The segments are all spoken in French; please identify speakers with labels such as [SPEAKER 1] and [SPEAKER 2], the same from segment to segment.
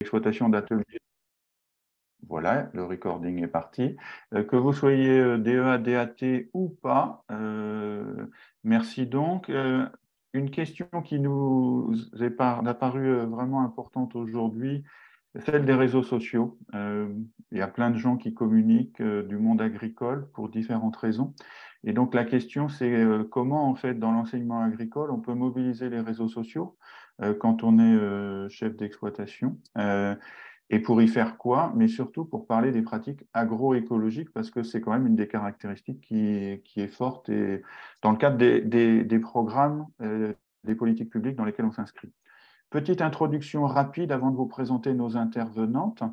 [SPEAKER 1] exploitation d'ateliers. Voilà, le recording est parti. Que vous soyez DEA, DAT ou pas, merci donc. Une question qui nous est apparue vraiment importante aujourd'hui, celle des réseaux sociaux. Il y a plein de gens qui communiquent du monde agricole pour différentes raisons. Et donc la question, c'est comment, en fait, dans l'enseignement agricole, on peut mobiliser les réseaux sociaux quand on est chef d'exploitation. Et pour y faire quoi? Mais surtout pour parler des pratiques agroécologiques, parce que c'est quand même une des caractéristiques qui est forte et dans le cadre des programmes, des politiques publiques dans lesquelles on s'inscrit. Petite introduction rapide avant de vous présenter nos intervenantes.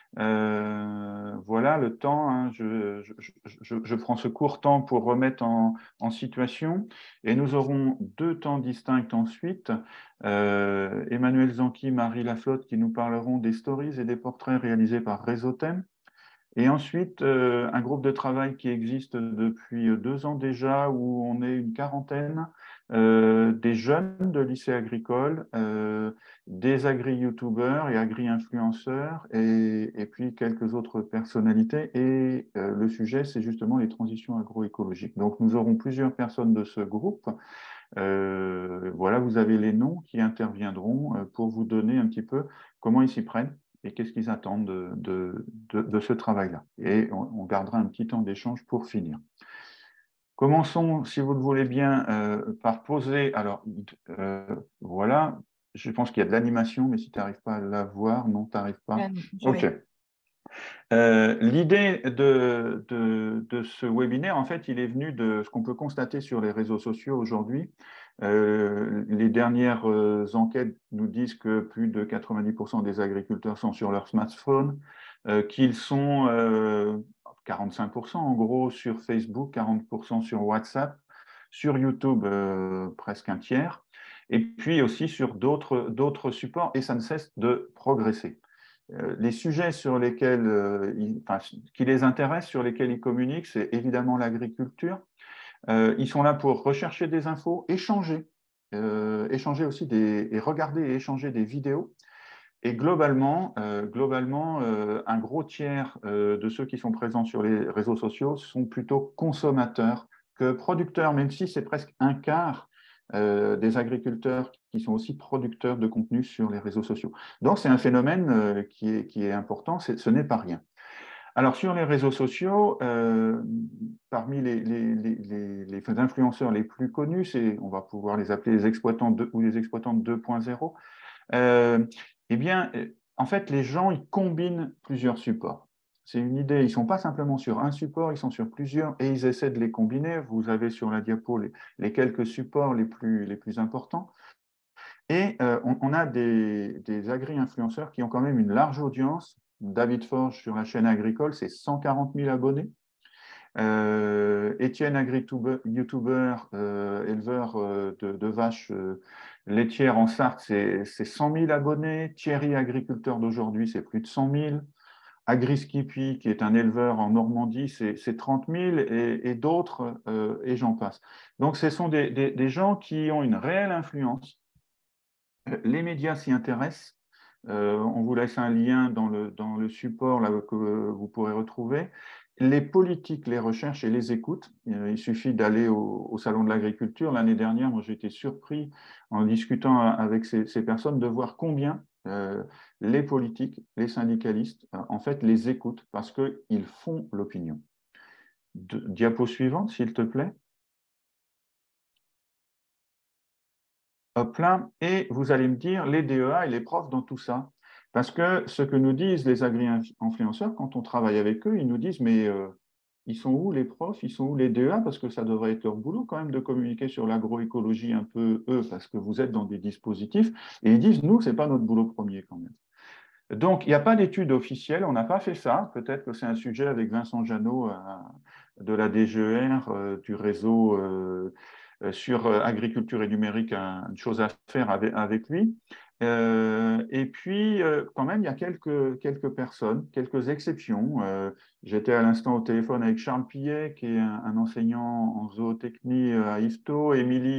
[SPEAKER 1] Voilà le temps, hein, je prends ce court temps pour remettre en situation et nous aurons deux temps distincts ensuite. Emmanuel Zanqui, Marie Laflotte qui nous parleront des stories et des portraits réalisés par Réseauthème. Et ensuite, un groupe de travail qui existe depuis 2 ans déjà, où on est une quarantaine, des jeunes de lycée agricole, des agri-youtubeurs et agri-influenceurs, et puis quelques autres personnalités. Et le sujet, c'est justement les transitions agroécologiques. Donc, nous aurons plusieurs personnes de ce groupe. Voilà, vous avez les noms qui interviendront pour vous donner un petit peu comment ils s'y prennent et qu'est-ce qu'ils attendent de ce travail-là. Et on gardera un petit temps d'échange pour finir. Commençons, si vous le voulez bien, par poser. Alors, voilà, je pense qu'il y a de l'animation, mais si tu n'arrives pas à la voir, non, tu n'arrives pas. OK. L'idée de ce webinaire, en fait, il est venu de ce qu'on peut constater sur les réseaux sociaux aujourd'hui. Les dernières enquêtes nous disent que plus de 90% des agriculteurs sont sur leur smartphone, qu'ils sont 45% en gros sur Facebook, 40% sur WhatsApp, sur YouTube presque un tiers, et puis aussi sur d'autres supports, et ça ne cesse de progresser. Les sujets sur lesquels, qui les intéressent, sur lesquels ils communiquent, c'est évidemment l'agriculture. Ils sont là pour rechercher des infos, échanger aussi et regarder et échanger des vidéos. Et globalement, un gros tiers de ceux qui sont présents sur les réseaux sociaux sont plutôt consommateurs que producteurs, même si c'est presque un quart des agriculteurs qui sont aussi producteurs de contenu sur les réseaux sociaux. Donc, c'est un phénomène qui est important, ce n'est pas rien. Alors, sur les réseaux sociaux, parmi les influenceurs les plus connus, on va pouvoir les appeler les exploitants ou les exploitants 2.0, eh bien, en fait, les gens, ils combinent plusieurs supports. C'est une idée, ils ne sont pas simplement sur un support, ils sont sur plusieurs et ils essaient de les combiner. Vous avez sur la diapo les quelques supports les plus importants. Et on a des agri-influenceurs qui ont quand même une large audience. David Forge sur la chaîne agricole, c'est 140 000 abonnés. Étienne agri-youtuber, éleveur de vaches laitières en Sarthe, c'est 100 000 abonnés. Thierry, agriculteur d'aujourd'hui, c'est plus de 100 000. Agri-Skippy, qui est un éleveur en Normandie, c'est 30 000 et d'autres, et j'en passe. Donc, ce sont des gens qui ont une réelle influence. Les médias s'y intéressent. On vous laisse un lien dans le support là, que vous pourrez retrouver. Les politiques les recherchent et les écoutent. Il suffit d'aller au Salon de l'agriculture. L'année dernière, moi, j'ai été surpris en discutant avec ces personnes de voir combien les politiques, les syndicalistes, en fait, les écoutent parce qu'ils font l'opinion. Diapo suivante, s'il te plaît. Hop là, et vous allez me dire les DEA et les profs dans tout ça. Parce que ce que nous disent les agri-influenceurs, quand on travaille avec eux, ils nous disent, mais ils sont où les profs, ils sont où les DEA, parce que ça devrait être leur boulot quand même de communiquer sur l'agroécologie un peu, eux, parce que vous êtes dans des dispositifs. Et ils disent, nous, ce n'est pas notre boulot premier quand même. Donc, il n'y a pas d'études officielles, on n'a pas fait ça. Peut-être que c'est un sujet avec Vincent Janot de la DGER, du réseau sur agriculture et numérique, une chose à faire avec lui. Et puis, quand même, il y a quelques personnes, quelques exceptions. J'étais à l'instant au téléphone avec Charles Pillet, qui est un enseignant en zootechnie à IFTO, Émilie,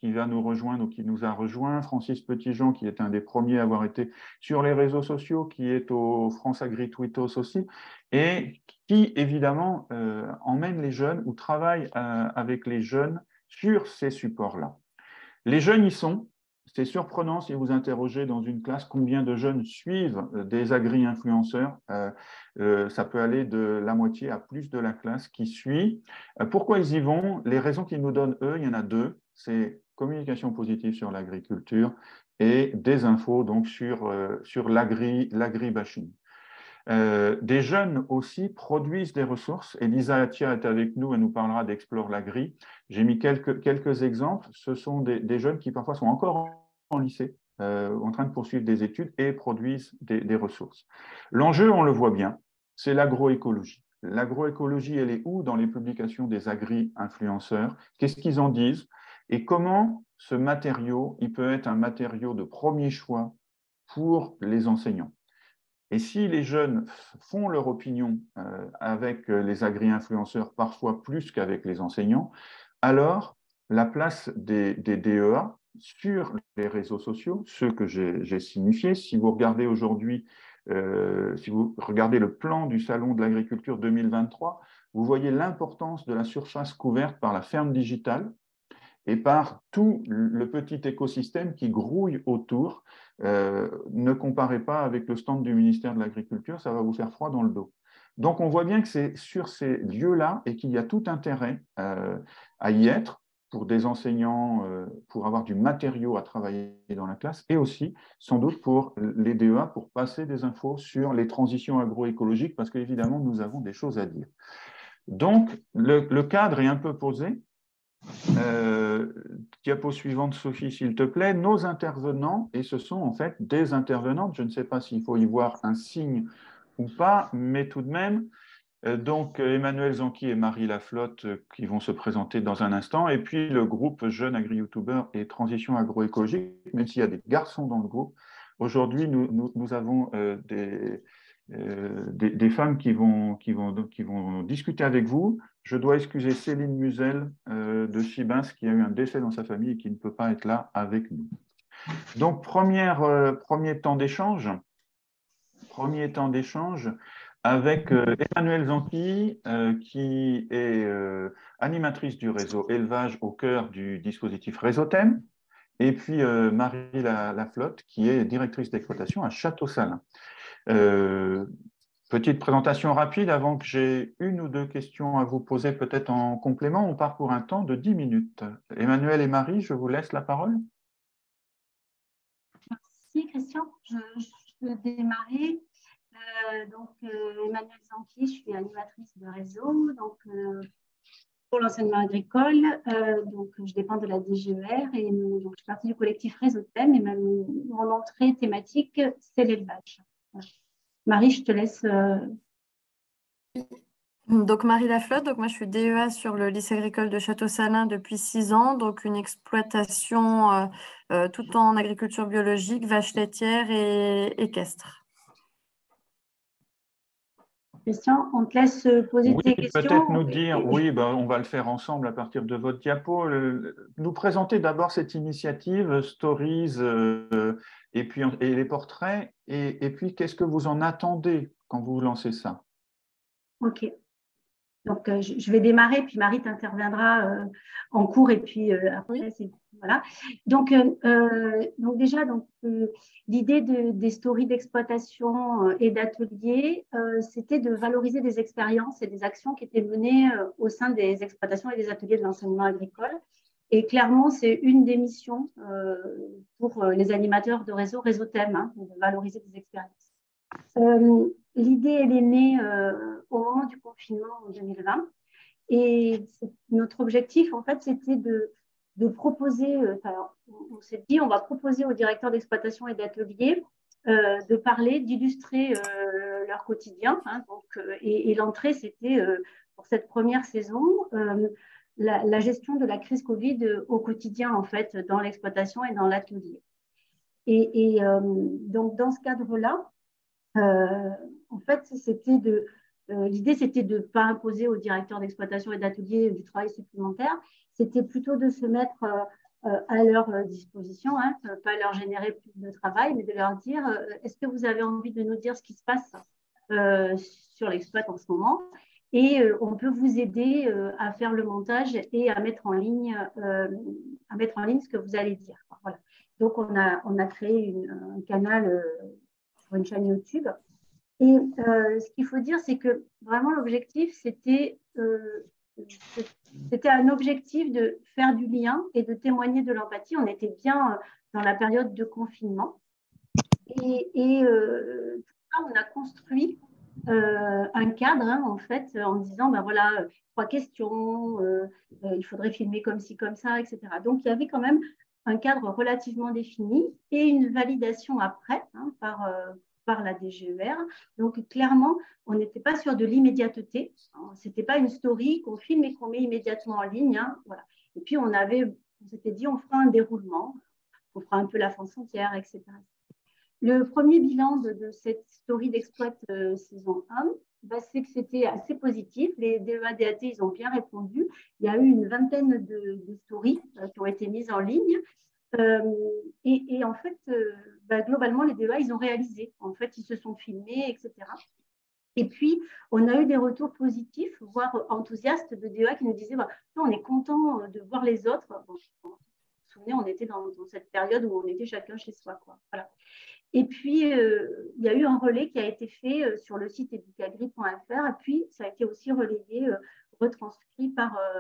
[SPEAKER 1] qui va nous rejoindre ou qui nous a rejoint, Francis Petitjean, qui est un des premiers à avoir été sur les réseaux sociaux, qui est au France Agri Twittos aussi, et qui, évidemment, emmène les jeunes ou travaille avec les jeunes sur ces supports-là. Les jeunes y sont. C'est surprenant si vous interrogez dans une classe combien de jeunes suivent des agri-influenceurs. Ça peut aller de la moitié à plus de la classe qui suit. Pourquoi ils y vont? Les raisons qu'ils nous donnent, eux, il y en a deux. C'est communication positive sur l'agriculture et des infos donc sur l'agri-bashing. Des jeunes aussi produisent des ressources. Elisa Attia est avec nous, elle nous parlera d'Explore l'Agri. J'ai mis quelques exemples. Ce sont des jeunes qui parfois sont encore en lycée, en train de poursuivre des études et produisent des ressources. L'enjeu, on le voit bien, c'est l'agroécologie. L'agroécologie, elle est où dans les publications des agri-influenceurs? Qu'est-ce qu'ils en disent? Et comment ce matériau, il peut être un matériau de premier choix pour les enseignants? Et si les jeunes font leur opinion avec les agri-influenceurs, parfois plus qu'avec les enseignants, alors la place des DEA sur les réseaux sociaux, ceux que j'ai signifiés, si vous regardez aujourd'hui, si vous regardez le plan du Salon de l'agriculture 2023, vous voyez l'importance de la surface couverte par la ferme digitale et par tout le petit écosystème qui grouille autour. Ne comparez pas avec le stand du ministère de l'Agriculture, ça va vous faire froid dans le dos. Donc on voit bien que c'est sur ces lieux-là et qu'il y a tout intérêt à y être pour des enseignants, pour avoir du matériau à travailler dans la classe, et aussi sans doute pour les DEA, pour passer des infos sur les transitions agroécologiques, parce qu'évidemment, nous avons des choses à dire. Donc, le cadre est un peu posé. Diapo suivante, Sophie, s'il te plaît. Nos intervenants, et ce sont en fait des intervenantes, je ne sais pas s'il faut y voir un signe ou pas, mais tout de même. Donc, Emmanuel Zanqui et Marie Laflotte qui vont se présenter dans un instant, et puis le groupe Jeunes Agri-Youtubeurs et Transition Agroécologique, même s'il y a des garçons dans le groupe. Aujourd'hui, nous avons des femmes qui vont discuter avec vous. Je dois excuser Céline Musel de Chibins qui a eu un décès dans sa famille et qui ne peut pas être là avec nous. Donc, premier temps d'échange avec Emmanuelle Zanqui, qui est animatrice du réseau Élevage au cœur du dispositif Réseauthème, et puis Marie Laflotte, qui est directrice d'exploitation à Château-Salin. Petite présentation rapide avant que j'ai une ou deux questions à vous poser peut-être en complément. On part pour un temps de 10 minutes. Emmanuelle et Marie, je vous laisse la parole.
[SPEAKER 2] Merci Christian. Je peux démarrer. Emmanuelle Zanqui, je suis animatrice de réseau pour l'enseignement agricole. Je dépends de la DGER et je suis partie du collectif Réseauthème et mon entrée thématique, c'est l'élevage. Marie, je te laisse.
[SPEAKER 3] Donc Marie Laflotte, moi je suis DEA sur le lycée agricole de Château-Salin depuis 6 ans, donc une exploitation tout en agriculture biologique, vaches laitières et équestres.
[SPEAKER 2] Christian, on te laisse poser tes questions.
[SPEAKER 1] Peut-être nous dire, on va le faire ensemble à partir de votre diapo. Nous présenter d'abord cette initiative, Stories, et les portraits, et puis qu'est-ce que vous en attendez quand vous lancez ça?
[SPEAKER 2] Ok. Donc, je vais démarrer, puis Marie t'interviendra en cours, et puis après, voilà. Donc déjà, l'idée des stories d'exploitation et d'ateliers, c'était de valoriser des expériences et des actions qui étaient menées au sein des exploitations et des ateliers de l'enseignement agricole. Et clairement, c'est une des missions pour les animateurs de Réseauthème, de valoriser des expériences. L'idée, elle est née au moment du confinement en 2020. Et notre objectif, en fait, c'était de proposer, on s'est dit, on va proposer aux directeurs d'exploitation et d'ateliers de parler, d'illustrer leur quotidien. Et l'entrée, c'était pour cette première saison, la gestion de la crise Covid au quotidien, en fait, dans l'exploitation et dans l'atelier. Donc, dans ce cadre-là, en fait, l'idée, c'était de ne pas imposer aux directeurs d'exploitation et d'atelier du travail supplémentaire. C'était plutôt de se mettre à leur disposition, hein, pas leur générer plus de travail, mais de leur dire est-ce que vous avez envie de nous dire ce qui se passe sur l'exploit en ce moment, et on peut vous aider à faire le montage et à mettre en ligne ce que vous allez dire. Voilà. Donc on a créé un canal sur une chaîne YouTube. Et ce qu'il faut dire, c'est que vraiment l'objectif, c'était un objectif de faire du lien et de témoigner de l'empathie. On était bien dans la période de confinement. Et tout ça, on a construit un cadre, hein, en fait, en disant, ben voilà, 3 questions, il faudrait filmer comme ci, comme ça, etc. Donc, il y avait quand même un cadre relativement défini et une validation après, hein, par la DGER. Donc, clairement, on n'était pas sur de l'immédiateté. Ce n'était pas une story qu'on filme et qu'on met immédiatement en ligne. Hein, voilà. Et puis, on s'était dit, on fera un déroulement, on fera un peu la France entière, etc. Le premier bilan de cette story d'exploit saison 1, bah, c'est que c'était assez positif. Les DEA-DAT, ils ont bien répondu. Il y a eu une vingtaine de stories qui ont été mises en ligne. Et en fait, bah, globalement, les DEA, ils ont réalisé. En fait, ils se sont filmés, etc. Et puis, on a eu des retours positifs, voire enthousiastes de DEA qui nous disaient bah, on est content de voir les autres. Bon, vous vous souvenez, on était dans cette période où on était chacun chez soi, quoi. Voilà. Et puis, il y a eu un relais qui a été fait sur le site educagri.fr, et puis ça a été aussi relayé, retranscrit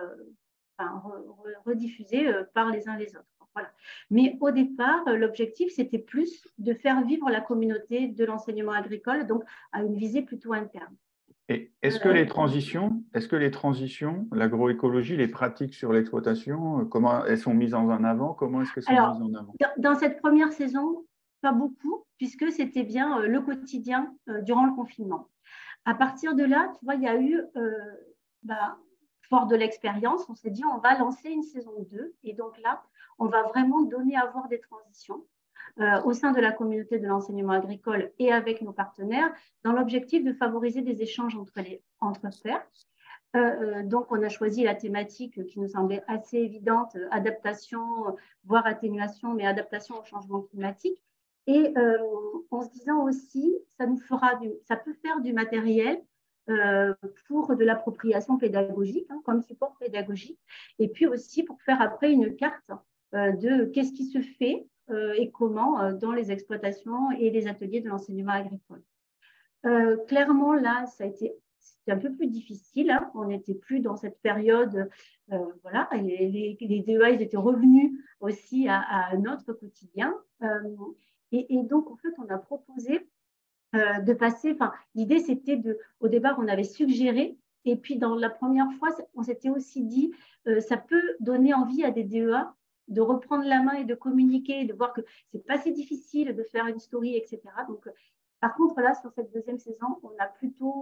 [SPEAKER 2] rediffusé par les uns les autres. Voilà. Mais au départ, l'objectif, c'était plus de faire vivre la communauté de l'enseignement agricole, donc à une visée plutôt interne.
[SPEAKER 1] Et est-ce que les transitions, l'agroécologie, les pratiques sur l'exploitation, comment elles sont mises en avant? Comment est-ce que c'est mis en avant?
[SPEAKER 2] Dans cette première saison, pas beaucoup, puisque c'était bien le quotidien durant le confinement. À partir de là, tu vois, il y a eu, fort de l'expérience, on s'est dit, on va lancer une saison 2. Et donc là, on va vraiment donner à voir des transitions au sein de la communauté de l'enseignement agricole et avec nos partenaires, dans l'objectif de favoriser des échanges entre pairs. Donc, on a choisi la thématique qui nous semblait assez évidente, adaptation, voire atténuation, mais adaptation au changement climatique. Et en se disant aussi, ça peut faire du matériel pour de l'appropriation pédagogique, hein, comme support pédagogique, et puis aussi pour faire après une carte de qu'est-ce qui se fait et comment dans les exploitations et les ateliers de l'enseignement agricole. Clairement, là, c'était un peu plus difficile. Hein. On n'était plus dans cette période. Voilà, les DEA, ils étaient revenus aussi à notre quotidien. Et donc, en fait, on a proposé de passer. L'idée, c'était au départ, on avait suggéré. Et puis, dans la première fois, on s'était aussi dit, ça peut donner envie à des DEA de reprendre la main et de communiquer, de voir que c'est pas si difficile de faire une story, etc. Donc, par contre, là, sur cette deuxième saison, on a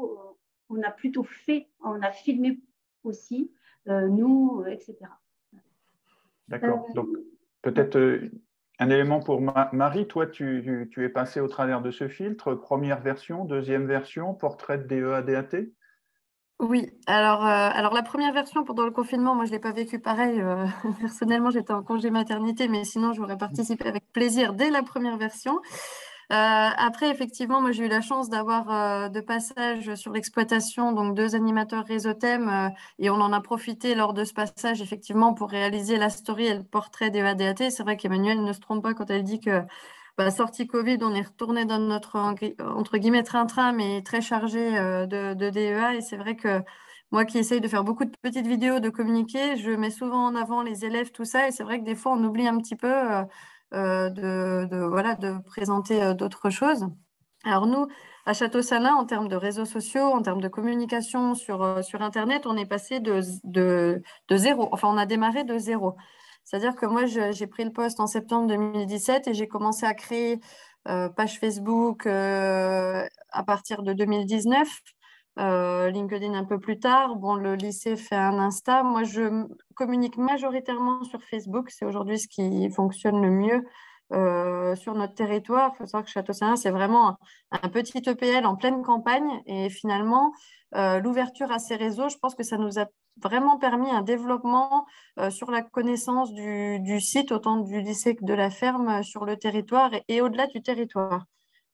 [SPEAKER 2] filmé aussi, nous, etc.
[SPEAKER 1] D'accord. Donc, peut-être un élément pour Marie. Toi, tu es passée au travers de ce filtre. Première version, deuxième version, portrait de DEA-DAT?
[SPEAKER 3] Oui, alors la première version pendant le confinement, moi je ne l'ai pas vécu pareil. Personnellement, j'étais en congé maternité, mais sinon j'aurais participé avec plaisir dès la première version. Après, effectivement, moi j'ai eu la chance d'avoir de passage sur l'exploitation, donc 2 animateurs réseau thème, et on en a profité lors de ce passage effectivement pour réaliser la story et le portrait des DEA-DAT. C'est vrai qu'Emmanuelle ne se trompe pas quand elle dit que sortie Covid, on est retourné dans notre entre guillemets train-train, mais très chargé de DEA. Et c'est vrai que moi qui essaye de faire beaucoup de petites vidéos, de communiquer, je mets souvent en avant les élèves, tout ça. Et c'est vrai que des fois, on oublie un petit peu de présenter d'autres choses. Alors nous, à Château-Salin, en termes de réseaux sociaux, en termes de communication sur Internet, on est passé de zéro. Enfin, on a démarré de zéro. C'est-à-dire que moi, j'ai pris le poste en septembre 2017 et j'ai commencé à créer page Facebook à partir de 2019. LinkedIn un peu plus tard. Bon, le lycée fait un Insta. Moi, je communique majoritairement sur Facebook. C'est aujourd'hui ce qui fonctionne le mieux sur notre territoire. Il faut savoir que Château-Salin, c'est vraiment un petit EPL en pleine campagne. Et finalement, l'ouverture à ces réseaux, je pense que ça nous a vraiment permis un développement sur la connaissance du site, autant du lycée que de la ferme sur le territoire et au-delà du territoire.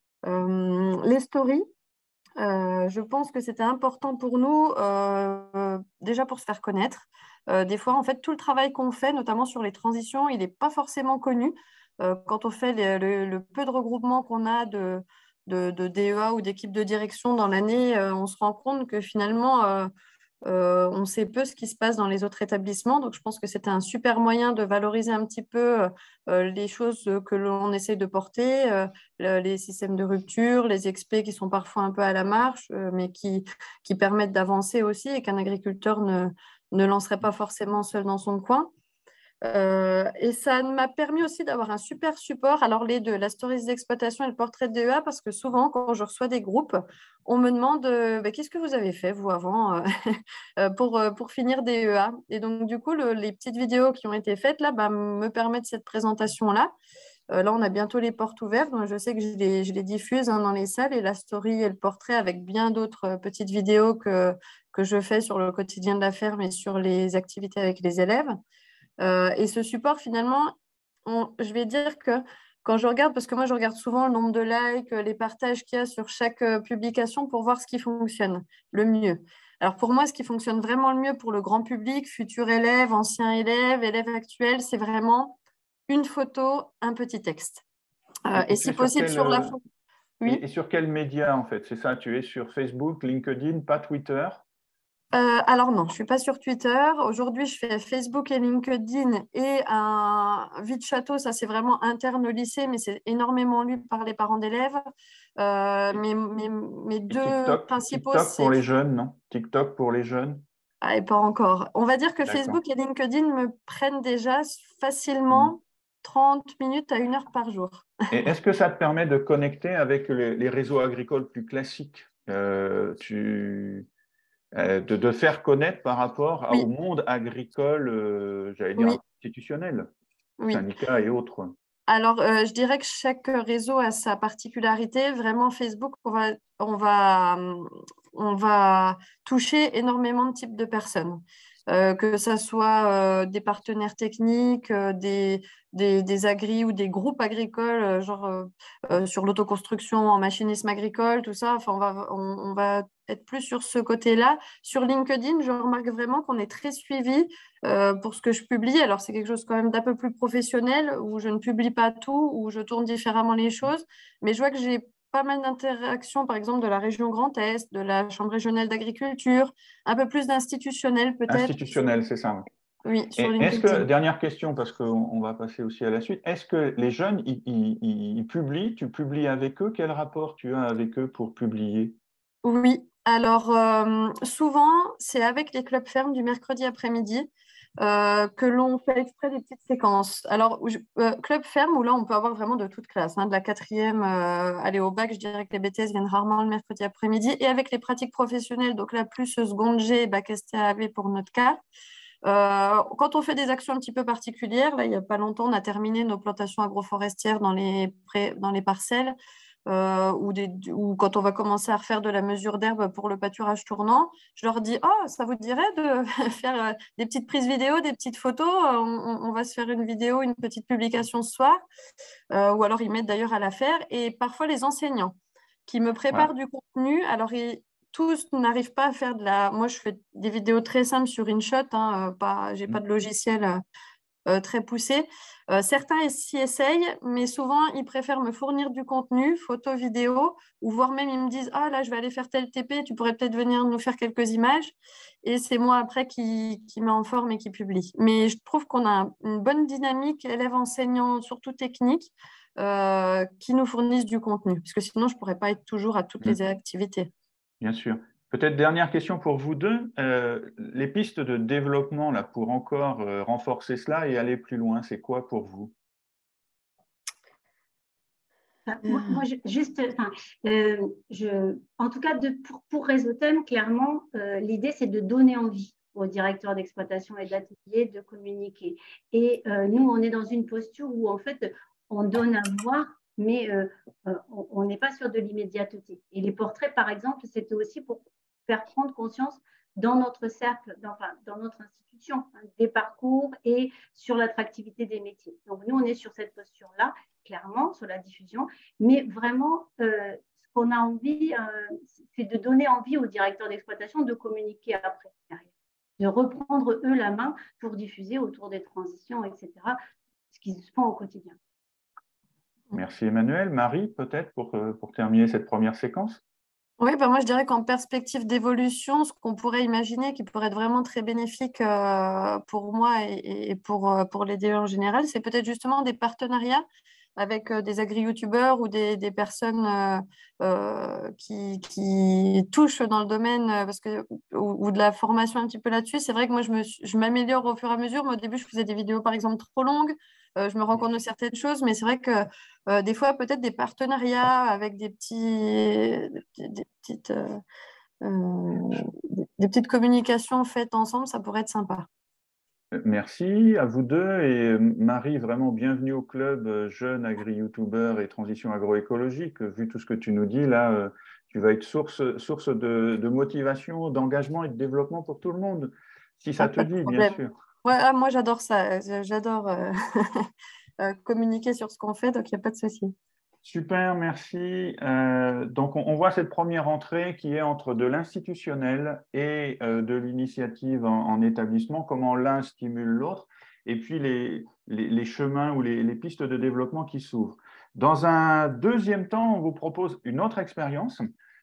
[SPEAKER 3] Les stories, je pense que c'était important pour nous, déjà pour se faire connaître. Des fois, en fait, tout le travail qu'on fait, notamment sur les transitions, il n'est pas forcément connu. Quand on fait le peu de regroupement qu'on a de DEA ou d'équipes de direction dans l'année, on se rend compte que finalement, on sait peu ce qui se passe dans les autres établissements. Donc, je pense que c'était un super moyen de valoriser un petit peu les choses que l'on essaie de porter, les systèmes de rupture, les expés qui sont parfois un peu à la marge, mais qui permettent d'avancer aussi et qu'un agriculteur ne lancerait pas forcément seul dans son coin. Et ça m'a permis aussi d'avoir un super support. Alors, les deux, la stories d'exploitation et le portrait de DEA, parce que souvent, quand je reçois des groupes, on me demande qu'est-ce que vous avez fait, vous, avant, pour finir DEA. Et donc, du coup, les petites vidéos qui ont été faites là me permettent cette présentation-là. Là, on a bientôt les portes ouvertes. Donc, je sais que je les diffuse dans les salles et la story et le portrait avec bien d'autres petites vidéos que je fais sur le quotidien de la ferme et sur les activités avec les élèves. Et ce support, finalement, je vais dire que quand je regarde, parce que moi, je regarde souvent le nombre de likes, les partages qu'il y a sur chaque publication pour voir ce qui fonctionne le mieux. Alors, pour moi, ce qui fonctionne vraiment le mieux pour le grand public, futurs élèves, anciens élèves, élèves actuels, c'est vraiment une photo, un petit texte. Et si possible, sur la photo.
[SPEAKER 1] Oui. Et sur quel média, en fait? C'est ça, tu es sur Facebook, LinkedIn, pas Twitter?
[SPEAKER 3] Alors non, je ne suis pas sur Twitter. Aujourd'hui, je fais Facebook et LinkedIn et un Vie de Château, ça c'est vraiment interne au lycée, mais c'est énormément lu par les parents d'élèves. Mes deux
[SPEAKER 1] TikTok,
[SPEAKER 3] principaux,
[SPEAKER 1] TikTok pour les jeunes, non? TikTok pour les jeunes?
[SPEAKER 3] Ah, et pas encore. On va dire que Facebook et LinkedIn me prennent déjà facilement 30 minutes à 1 heure par jour.
[SPEAKER 1] Et est-ce que ça te permet de connecter avec les réseaux agricoles plus classiques? De faire connaître par rapport au monde agricole, j'allais dire institutionnel, syndicats et autres.
[SPEAKER 3] Alors, je dirais que chaque réseau a sa particularité. Vraiment, Facebook, on va toucher énormément de types de personnes. Que ce soit des partenaires techniques, des agris ou des groupes agricoles, sur l'autoconstruction en machinisme agricole, tout ça. Enfin, on va être plus sur ce côté-là. Sur LinkedIn, je remarque vraiment qu'on est très suivi pour ce que je publie. Alors, c'est quelque chose quand même d'un peu plus professionnel, où je ne publie pas tout, où je tourne différemment les choses. Mais je vois que j'ai pas mal d'interactions, par exemple, de la région Grand Est, de la Chambre régionale d'agriculture, un peu plus d'institutionnel peut-être.
[SPEAKER 1] Institutionnel, c'est ça.
[SPEAKER 3] Oui, sur
[SPEAKER 1] LinkedIn. Dernière question, parce qu'on va passer aussi à la suite, est-ce que les jeunes, ils publient, tu publies avec eux? Quel rapport tu as avec eux pour publier?
[SPEAKER 3] Oui, alors souvent, c'est avec les clubs fermes du mercredi après-midi. Que l'on fait exprès des petites séquences. Alors, club ferme, où là, on peut avoir vraiment de toute classe. De la 4e aller au bac, je dirais que les BTS viennent rarement le mercredi après-midi. Et avec les pratiques professionnelles, donc là, plus seconde G, bac STAV pour notre cas. Quand on fait des actions un petit peu particulières, là, il n'y a pas longtemps, on a terminé nos plantations agroforestières dans les parcelles. Ou quand on va commencer à refaire de la mesure d'herbe pour le pâturage tournant, je leur dis « Oh, ça vous dirait de faire des petites prises vidéo, des petites photos on va se faire une vidéo, une petite publication ce soir. » Ou alors ils m'aident d'ailleurs à la faire. Et parfois les enseignants qui me préparent du contenu. Alors, tous n'arrivent pas à faire de la… Moi, je fais des vidéos très simples sur InShot. Je n'ai pas de logiciel très poussé. Certains s'y essayent, mais souvent, ils préfèrent me fournir du contenu, photo, vidéo, ou voire même, ils me disent « Ah, là, je vais aller faire tel TP, tu pourrais peut-être venir nous faire quelques images. » Et c'est moi, après, qui met en forme et qui publie. Mais je trouve qu'on a une bonne dynamique, élèves-enseignants, surtout techniques, qui nous fournissent du contenu. Parce que sinon, je ne pourrais pas être toujours à toutes les activités.
[SPEAKER 1] Bien sûr. Peut-être dernière question pour vous deux. Les pistes de développement là, pour encore renforcer cela et aller plus loin, c'est quoi pour vous?
[SPEAKER 2] Moi, en tout cas, pour Réseauthème, clairement, l'idée, c'est de donner envie aux directeurs d'exploitation et d'atelier de communiquer. Et nous, on est dans une posture où, en fait, on donne à voir, mais on n'est pas sur de l'immédiateté. Et les portraits, par exemple, c'était aussi pour faire prendre conscience dans notre cercle, dans notre institution, hein, des parcours et sur l'attractivité des métiers. Donc, nous, on est sur cette posture-là, clairement, sur la diffusion, mais vraiment, ce qu'on a envie, c'est de donner envie aux directeurs d'exploitation de communiquer après, derrière, de reprendre, eux, la main pour diffuser autour des transitions, etc., ce qu'ils font au quotidien.
[SPEAKER 1] Merci Emmanuel. Marie, peut-être pour terminer cette première séquence?
[SPEAKER 3] Oui, bah moi je dirais qu'en perspective d'évolution, ce qu'on pourrait imaginer qui pourrait être vraiment très bénéfique pour moi et pour les DE en général, c'est peut-être justement des partenariats avec des agri-youtubeurs ou des personnes qui touchent dans le domaine ou de la formation un petit peu là-dessus. C'est vrai que moi je m'améliore au fur et à mesure. Moi, au début, je faisais des vidéos par exemple trop longues. Je me rends compte de certaines choses, mais c'est vrai que des fois, peut-être des partenariats avec des petites communications faites ensemble, ça pourrait être sympa.
[SPEAKER 1] Merci à vous deux et Marie, vraiment bienvenue au club jeune agri-youtubeur et transition agroécologique. Vu tout ce que tu nous dis là, tu vas être source de motivation, d'engagement et de développement pour tout le monde, si ça te
[SPEAKER 3] Pas de
[SPEAKER 1] dit, bien
[SPEAKER 3] problème.
[SPEAKER 1] sûr.
[SPEAKER 3] Ouais, moi, j'adore ça. J'adore communiquer sur ce qu'on fait, donc il n'y a pas de souci.
[SPEAKER 1] Super, merci. Donc, on voit cette première entrée qui est entre de l'institutionnel et de l'initiative en établissement, comment l'un stimule l'autre, et puis les chemins ou les pistes de développement qui s'ouvrent. Dans un deuxième temps, on vous propose une autre expérience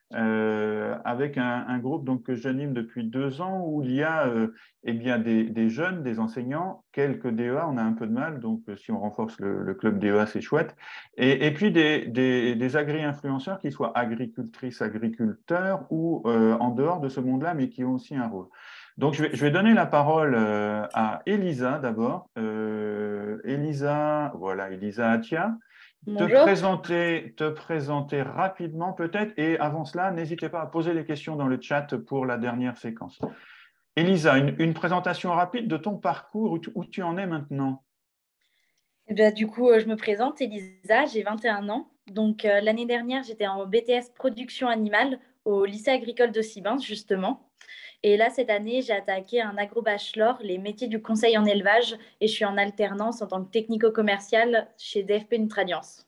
[SPEAKER 1] avec un groupe donc, que j'anime depuis 2 ans où il y a eh bien, des jeunes, des enseignants, quelques DEA, on a un peu de mal, donc si on renforce le club DEA, c'est chouette. Et puis des agri-influenceurs qui soient agricultrices, agriculteurs ou en dehors de ce monde-là, mais qui ont aussi un rôle. Donc, je vais donner la parole à Elisa d'abord. Elisa, voilà, Elisa Atia.
[SPEAKER 4] Bonjour.
[SPEAKER 1] Te présenter rapidement peut-être. Et avant cela, n'hésitez pas à poser des questions dans le chat pour la dernière séquence. Elisa, une présentation rapide de ton parcours, où tu en es maintenant.
[SPEAKER 4] Eh bien, du coup, je me présente, Elisa, j'ai 21 ans. Donc, l'année dernière, j'étais en BTS production animale au lycée agricole de Sibins, justement. Et là, cette année, j'ai attaqué un agro-bachelor, les métiers du conseil en élevage, et je suis en alternance en tant que technico-commercial chez DFP Nutralliance.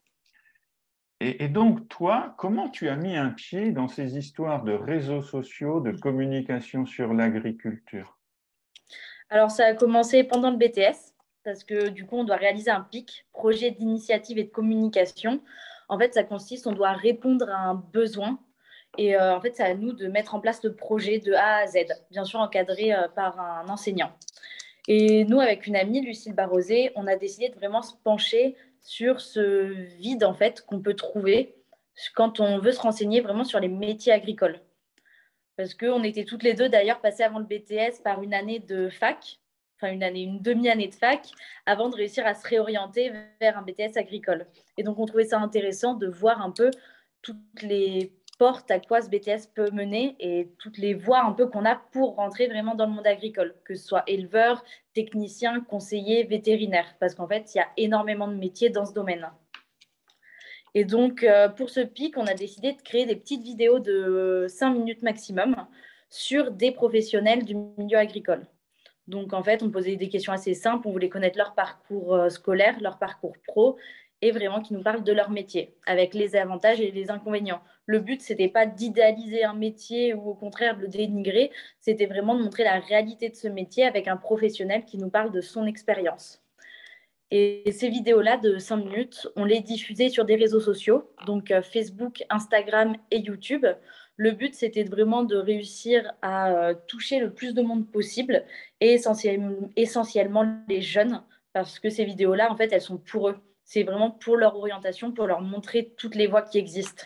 [SPEAKER 1] Et donc, toi, comment tu as mis un pied dans ces histoires de réseaux sociaux, de communication sur l'agriculture?
[SPEAKER 4] Alors, ça a commencé pendant le BTS, parce que du coup, on doit réaliser un PIC, projet d'initiative et de communication. En fait, ça consiste, on doit répondre à un besoin. Et en fait, c'est à nous de mettre en place le projet de A à Z, bien sûr encadré par un enseignant. Et nous, avec une amie, Lucille Barrosé, on a décidé de vraiment se pencher sur ce vide en fait qu'on peut trouver quand on veut se renseigner vraiment sur les métiers agricoles. Parce qu'on était toutes les deux d'ailleurs passées avant le BTS par une année de fac, enfin une demi-année de fac, avant de réussir à se réorienter vers un BTS agricole. Et donc on trouvait ça intéressant de voir un peu toutes les portes à quoi ce BTS peut mener et toutes les voies un peu qu'on a pour rentrer vraiment dans le monde agricole, que ce soit éleveur, technicien, conseiller, vétérinaire, parce qu'en fait, il y a énormément de métiers dans ce domaine. Et donc, pour ce pic, on a décidé de créer des petites vidéos de 5 minutes maximum sur des professionnels du milieu agricole. Donc, en fait, on posait des questions assez simples. On voulait connaître leur parcours scolaire, leur parcours pro et vraiment qu'ils nous parlent de leur métier avec les avantages et les inconvénients. Le but, ce n'était pas d'idéaliser un métier ou au contraire de le dénigrer. C'était vraiment de montrer la réalité de ce métier avec un professionnel qui nous parle de son expérience. Et ces vidéos-là de 5 minutes, on les diffusait sur des réseaux sociaux, donc Facebook, Instagram et YouTube. Le but, c'était vraiment de réussir à toucher le plus de monde possible et essentiellement les jeunes, parce que ces vidéos-là, en fait, elles sont pour eux. C'est vraiment pour leur orientation, pour leur montrer toutes les voies qui existent.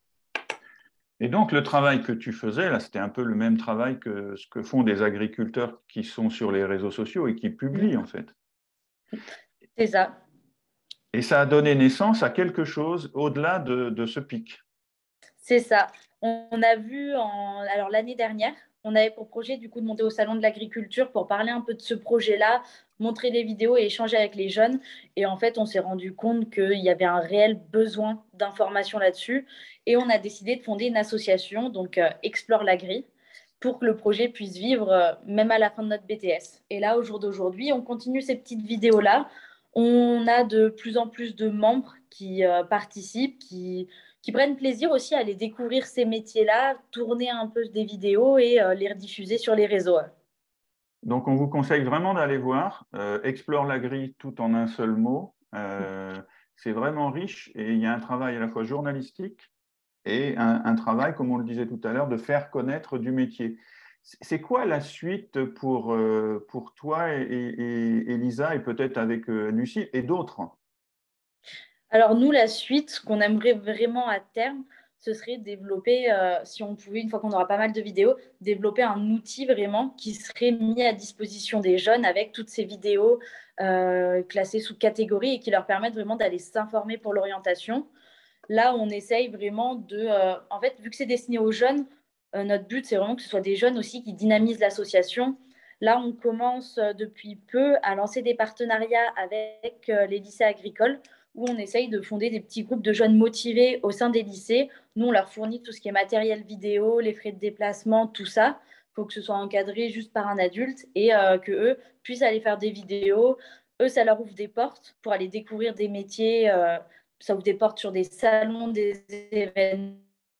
[SPEAKER 1] Et donc, le travail que tu faisais, là, c'était un peu le même travail que ce que font des agriculteurs qui sont sur les réseaux sociaux et qui publient, en fait.
[SPEAKER 4] C'est ça.
[SPEAKER 1] Et ça a donné naissance à quelque chose au-delà de ce pic.
[SPEAKER 4] C'est ça. On a vu, alors l'année dernière, On avait pour projet du coup de monter au Salon de l'Agriculture pour parler un peu de ce projet-là, montrer des vidéos et échanger avec les jeunes. Et en fait, on s'est rendu compte qu'il y avait un réel besoin d'informations là-dessus. Et on a décidé de fonder une association, donc Explore l'Agri, pour que le projet puisse vivre même à la fin de notre BTS. Et là, au jour d'aujourd'hui, on continue ces petites vidéos-là. On a de plus en plus de membres qui participent, qui prennent plaisir aussi à aller découvrir ces métiers-là, tourner un peu des vidéos et les rediffuser sur les réseaux.
[SPEAKER 1] Donc, on vous conseille vraiment d'aller voir Explore l'Agri tout en un seul mot. C'est vraiment riche et il y a un travail à la fois journalistique et un travail, comme on le disait tout à l'heure, de faire connaître du métier. C'est quoi la suite pour toi et Lisa et peut-être avec Lucie et d'autres?
[SPEAKER 4] Alors nous, la suite, ce qu'on aimerait vraiment à terme, ce serait développer, si on pouvait, une fois qu'on aura pas mal de vidéos, développer un outil vraiment qui serait mis à disposition des jeunes avec toutes ces vidéos classées sous catégories et qui leur permettent vraiment d'aller s'informer pour l'orientation. Là, on essaye vraiment de... en fait, vu que c'est destiné aux jeunes, notre but, c'est vraiment que ce soit des jeunes aussi qui dynamisent l'association. Là, on commence depuis peu à lancer des partenariats avec les lycées agricoles où on essaye de fonder des petits groupes de jeunes motivés au sein des lycées. Nous, on leur fournit tout ce qui est matériel vidéo, les frais de déplacement, tout ça. Il faut que ce soit encadré juste par un adulte et qu'eux puissent aller faire des vidéos. Eux, ça leur ouvre des portes pour aller découvrir des métiers. Ça ouvre des portes sur des salons, des événements.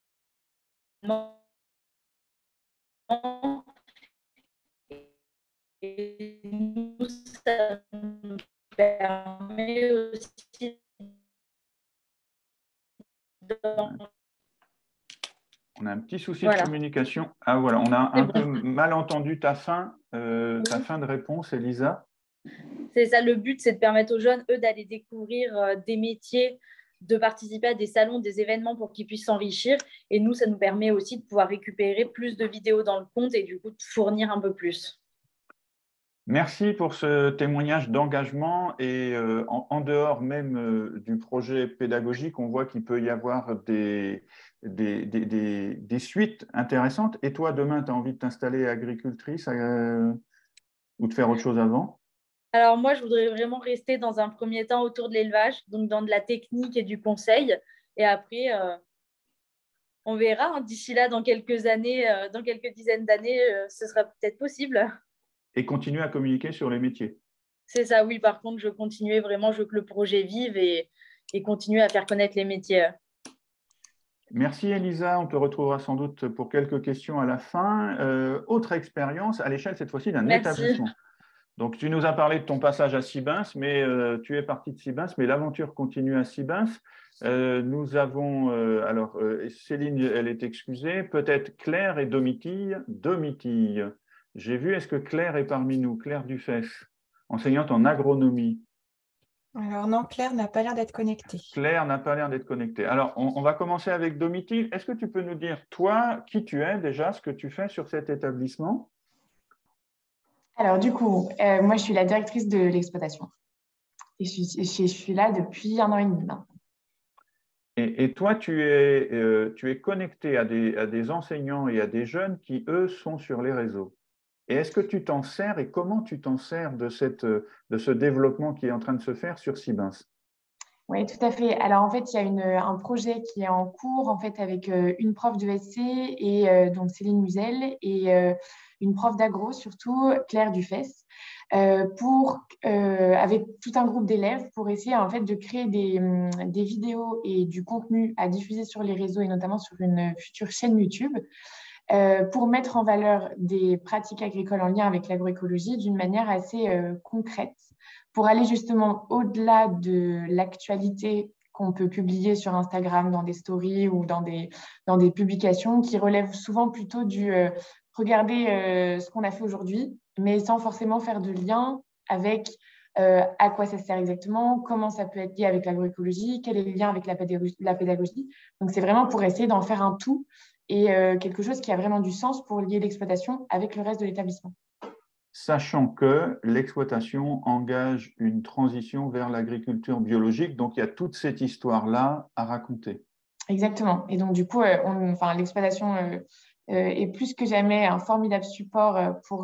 [SPEAKER 4] Et nous, ça nous permet aussi
[SPEAKER 1] On a un petit souci
[SPEAKER 4] Voilà.
[SPEAKER 1] de communication. Ah voilà, on a un peu
[SPEAKER 4] bon.
[SPEAKER 1] mal entendu ta fin de réponse, Elisa.
[SPEAKER 4] C'est ça, le but, c'est de permettre aux jeunes, eux, d'aller découvrir des métiers, de participer à des salons, des événements pour qu'ils puissent s'enrichir. Et nous, ça nous permet aussi de pouvoir récupérer plus de vidéos dans le compte et du coup, de fournir un peu plus.
[SPEAKER 1] Merci pour ce témoignage d'engagement et en dehors même du projet pédagogique, on voit qu'il peut y avoir des suites intéressantes. Et toi, demain, tu as envie de t'installer agricultrice ou de faire autre chose avant?
[SPEAKER 4] Alors moi, je voudrais vraiment rester dans un premier temps autour de l'élevage, donc dans de la technique et du conseil. Et après, on verra. Hein, d'ici là, dans quelques années, dans quelques dizaines d'années, ce sera peut-être possible.
[SPEAKER 1] Et continuer à communiquer sur les métiers.
[SPEAKER 4] C'est ça, oui. Par contre, je continuer vraiment, je veux que le projet vive et continuer à faire connaître les métiers.
[SPEAKER 1] Merci Elisa, on te retrouvera sans doute pour quelques questions à la fin. Autre expérience à l'échelle cette fois-ci d'un
[SPEAKER 4] Merci.
[SPEAKER 1] établissement. Donc tu nous as parlé de ton passage à Sibins, mais tu es parti de Sibins, mais l'aventure continue à Sibins. Nous avons, Céline, elle est excusée, peut-être Claire et Domitille. Domitille, j'ai vu, est-ce que Claire est parmi nous? Claire Dufesse, enseignante en agronomie.
[SPEAKER 5] Alors non, Claire n'a pas l'air d'être connectée.
[SPEAKER 1] Claire n'a pas l'air d'être connectée. Alors, on va commencer avec Domitille. Est-ce que tu peux nous dire, toi, qui tu es déjà, ce que tu fais sur cet établissement?
[SPEAKER 5] Alors du coup, moi je suis la directrice de l'exploitation. Et je suis là depuis 1 an et demi maintenant.
[SPEAKER 1] Et toi, tu es connecté à des enseignants et à des jeunes qui, eux, sont sur les réseaux. Et est-ce que tu t'en sers et comment tu t'en sers de ce développement qui est en train de se faire sur Sibins?
[SPEAKER 5] Oui, tout à fait. Alors en fait, il y a un projet qui est en cours en fait avec une prof de SC et donc Céline Musel et une prof d'agro surtout Claire Dufesse avec tout un groupe d'élèves pour essayer en fait de créer des vidéos et du contenu à diffuser sur les réseaux et notamment sur une future chaîne YouTube pour mettre en valeur des pratiques agricoles en lien avec l'agroécologie d'une manière assez concrète, pour aller justement au-delà de l'actualité qu'on peut publier sur Instagram dans des stories ou dans des publications qui relèvent souvent plutôt du regarder ce qu'on a fait aujourd'hui, mais sans forcément faire de lien avec à quoi ça sert exactement, comment ça peut être lié avec l'agroécologie, quel est le lien avec la pédagogie. Donc, c'est vraiment pour essayer d'en faire un tout et quelque chose qui a vraiment du sens pour lier l'exploitation avec le reste de l'établissement.
[SPEAKER 1] Sachant que l'exploitation engage une transition vers l'agriculture biologique, donc il y a toute cette histoire-là à raconter.
[SPEAKER 5] Exactement. Et donc, du coup, l'exploitation est plus que jamais un formidable support pour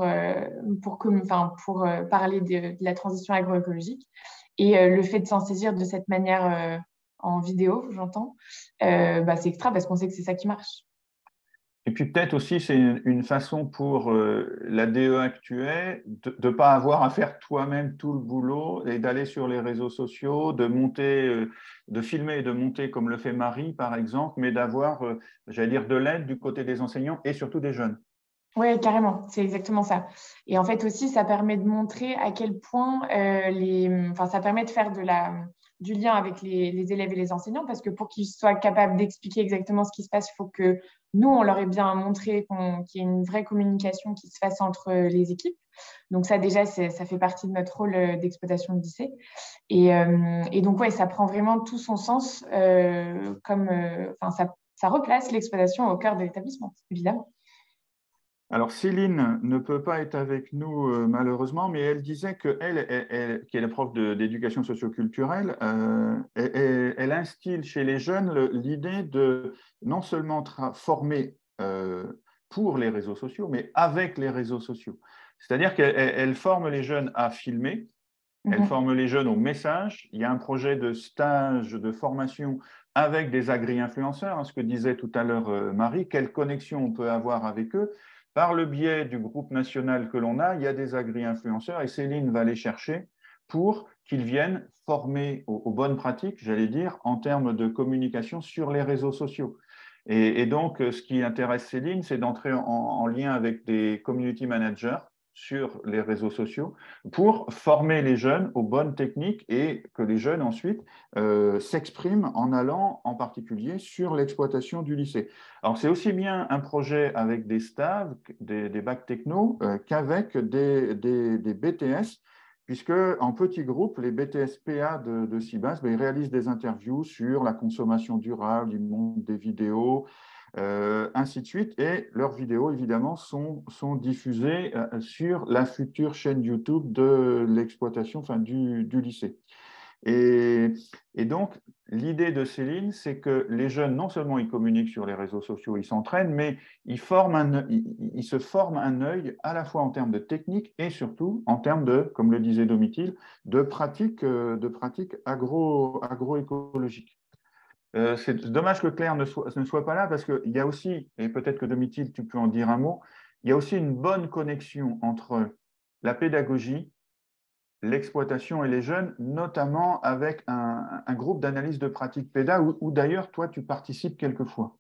[SPEAKER 5] parler de la transition agroécologique. Et le fait de s'en saisir de cette manière en vidéo, j'entends, c'est extra parce qu'on sait que c'est ça qui marche.
[SPEAKER 1] Et puis peut-être aussi, c'est une façon pour la DEA que tu es de ne pas avoir à faire toi-même tout le boulot et d'aller sur les réseaux sociaux, de monter, de filmer et de monter comme le fait Marie, par exemple, mais d'avoir, j'allais dire, de l'aide du côté des enseignants et surtout des jeunes.
[SPEAKER 5] Oui, carrément, c'est exactement ça. Et en fait aussi, ça permet de montrer à quel point ça permet de faire du lien avec les élèves et les enseignants, parce que pour qu'ils soient capables d'expliquer exactement ce qui se passe, il faut que nous, on leur ait bien montré qu'il y ait une vraie communication qui se fasse entre les équipes. Donc ça, déjà, ça fait partie de notre rôle d'exploitation de lycée. Et donc, ouais, ça prend vraiment tout son sens, ça replace l'exploitation au cœur de l'établissement, évidemment.
[SPEAKER 1] Alors, Céline ne peut pas être avec nous malheureusement, mais elle disait qu'elle, qui est la prof d'éducation socioculturelle, elle instille chez les jeunes l'idée de non seulement former pour les réseaux sociaux, mais avec les réseaux sociaux. C'est-à-dire qu'elle forme les jeunes à filmer, elle forme les jeunes au message. Il y a un projet de stage de formation avec des agri-influenceurs, ce que disait tout à l'heure Marie, quelle connexion on peut avoir avec eux. Par le biais du groupe national que l'on a, il y a des agri-influenceurs et Céline va les chercher pour qu'ils viennent former aux bonnes pratiques, j'allais dire, en termes de communication sur les réseaux sociaux. Et donc, ce qui intéresse Céline, c'est d'entrer en lien avec des community managers sur les réseaux sociaux pour former les jeunes aux bonnes techniques et que les jeunes ensuite s'expriment en allant en particulier sur l'exploitation du lycée. Alors c'est aussi bien un projet avec des stages, des bacs techno qu'avec des BTS, puisque en petits groupes, les BTS PA de Cibas, ils réalisent des interviews sur la consommation durable, ils montent des vidéos, ainsi de suite. Et leurs vidéos, évidemment, sont diffusées sur la future chaîne YouTube de l'exploitation, du lycée. Et donc, l'idée de Céline, c'est que les jeunes, non seulement ils communiquent sur les réseaux sociaux, ils s'entraînent, mais ils se forment un œil à la fois en termes de technique et surtout en termes de, comme le disait Domitil, de pratiques agroécologiques. C'est dommage que Claire ne soit pas là parce qu'il y a aussi, et peut-être que Domitil, tu peux en dire un mot, il y a aussi une bonne connexion entre la pédagogie, l'exploitation et les jeunes, notamment avec un groupe d'analyse de pratiques péda où d'ailleurs, toi, tu participes quelquefois.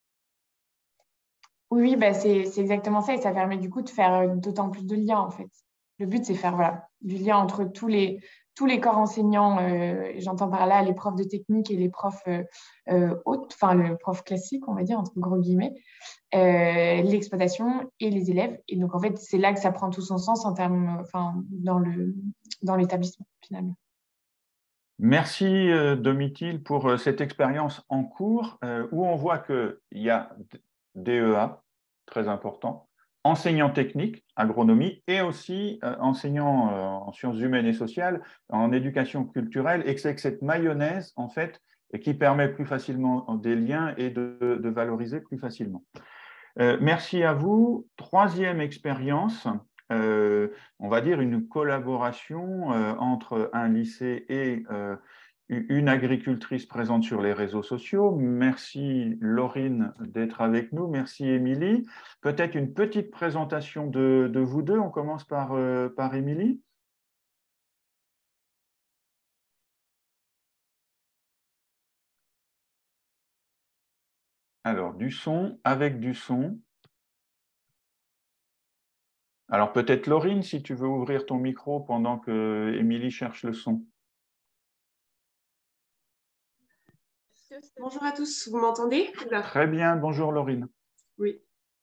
[SPEAKER 5] Oui, c'est exactement ça et ça permet du coup de faire d'autant plus de liens en fait. Le but, c'est faire du lien entre tous les corps enseignants, j'entends par là les profs de technique et les profs hautes, enfin le prof classique, on va dire, entre gros guillemets, l'exploitation et les élèves. Et donc, en fait, c'est là que ça prend tout son sens en termes, dans l'établissement, finalement.
[SPEAKER 1] Merci, Domitil, pour cette expérience en cours où on voit qu'il y a DEA, très important, enseignants techniques, agronomie, et aussi enseignants en sciences humaines et sociales, en éducation culturelle, et que c'est cette mayonnaise, en fait, qui permet plus facilement des liens et de valoriser plus facilement. Merci à vous. Troisième expérience, on va dire une collaboration entre un lycée et une agricultrice présente sur les réseaux sociaux. Merci Laurine d'être avec nous. Merci Émilie. Peut-être une petite présentation de vous deux. On commence par Émilie. Alors, du son, avec du son. Alors, peut-être Laurine, si tu veux ouvrir ton micro pendant que Émilie cherche le son.
[SPEAKER 6] Bonjour à tous, vous m'entendez?
[SPEAKER 1] Très bien, bonjour Laurine.
[SPEAKER 6] Oui.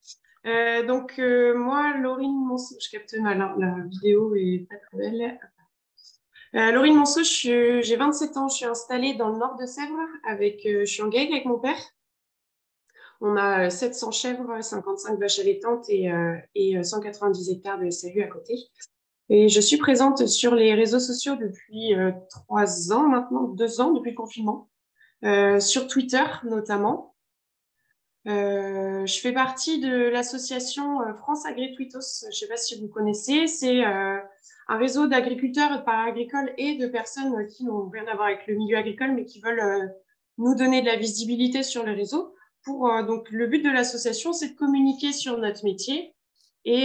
[SPEAKER 6] Moi, Laurine Monceau, je capte mal, la vidéo est pas très belle. Laurine Monceau, j'ai 27 ans, je suis installée dans le nord de Sèvres, je suis en GAEC avec mon père. On a 700 chèvres, 55 vaches allaitantes et 190 hectares de SAU à côté. Et je suis présente sur les réseaux sociaux depuis 3 ans maintenant, 2 ans depuis le confinement. sur Twitter notamment. Je fais partie de l'association France Agritweetos. Je ne sais pas si vous connaissez. C'est un réseau d'agriculteurs et de para-agricoles et de personnes qui n'ont rien à voir avec le milieu agricole, mais qui veulent nous donner de la visibilité sur les réseaux. Donc, le but de l'association, c'est de communiquer sur notre métier et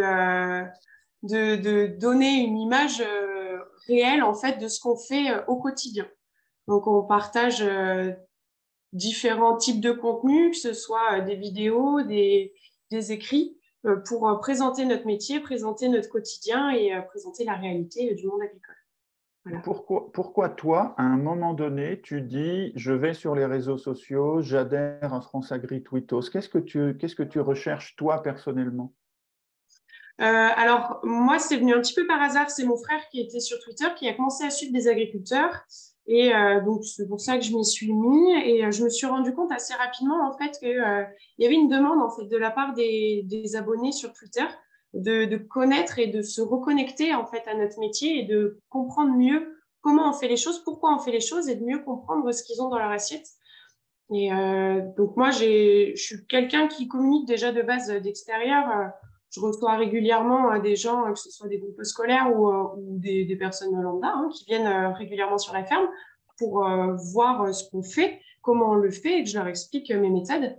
[SPEAKER 6] de donner une image réelle en fait de ce qu'on fait au quotidien. Donc, on partage différents types de contenus, que ce soit des vidéos, des écrits, pour présenter notre métier, présenter notre quotidien et présenter la réalité du monde agricole.
[SPEAKER 1] Voilà. Pourquoi toi, à un moment donné, tu dis « je vais sur les réseaux sociaux, j'adhère à France Agritweetos ». Qu'est-ce que tu recherches toi personnellement?
[SPEAKER 6] Alors, moi, c'est venu un petit peu par hasard. C'est mon frère qui était sur Twitter, qui a commencé à suivre des agriculteurs. Et donc, c'est pour ça que je m'y suis mis. Et je me suis rendu compte assez rapidement, en fait, qu'il y avait une demande, en fait, de la part des abonnés sur Twitter de connaître et de se reconnecter, en fait, à notre métier et de comprendre mieux comment on fait les choses, pourquoi on fait les choses et de mieux comprendre ce qu'ils ont dans leur assiette. Et donc, moi, je suis quelqu'un qui communique déjà de base d'extérieur. Je reçois régulièrement des gens, que ce soit des groupes scolaires ou des personnes lambda, qui viennent régulièrement sur la ferme pour voir ce qu'on fait, comment on le fait et que je leur explique mes méthodes.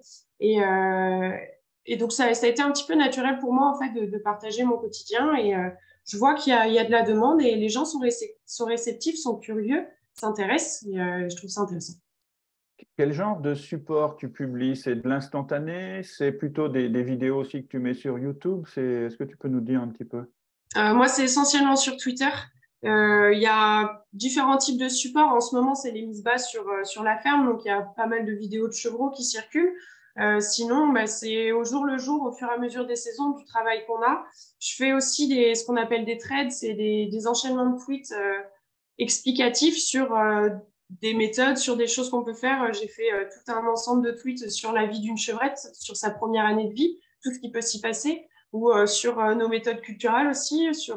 [SPEAKER 6] Et donc, ça a été un petit peu naturel pour moi en fait, de partager mon quotidien. Et je vois qu'il y a de la demande et les gens sont réceptifs, sont curieux, s'intéressent. Et je trouve ça intéressant.
[SPEAKER 1] Quel genre de support tu publies? C'est de l'instantané? C'est plutôt des vidéos aussi que tu mets sur YouTube? Est-ce que tu peux nous dire un petit peu?
[SPEAKER 6] Moi, c'est essentiellement sur Twitter. Il y a différents types de supports. En ce moment, c'est les mises basses sur la ferme. Donc, il y a pas mal de vidéos de chevreaux qui circulent. Sinon, c'est au jour le jour, au fur et à mesure des saisons, du travail qu'on a. Je fais aussi ce qu'on appelle des threads, c'est des enchaînements de tweets explicatifs sur des méthodes, sur des choses qu'on peut faire. J'ai fait tout un ensemble de tweets sur la vie d'une chevrette, sur sa première année de vie, tout ce qui peut s'y passer, ou sur nos méthodes culturelles aussi, sur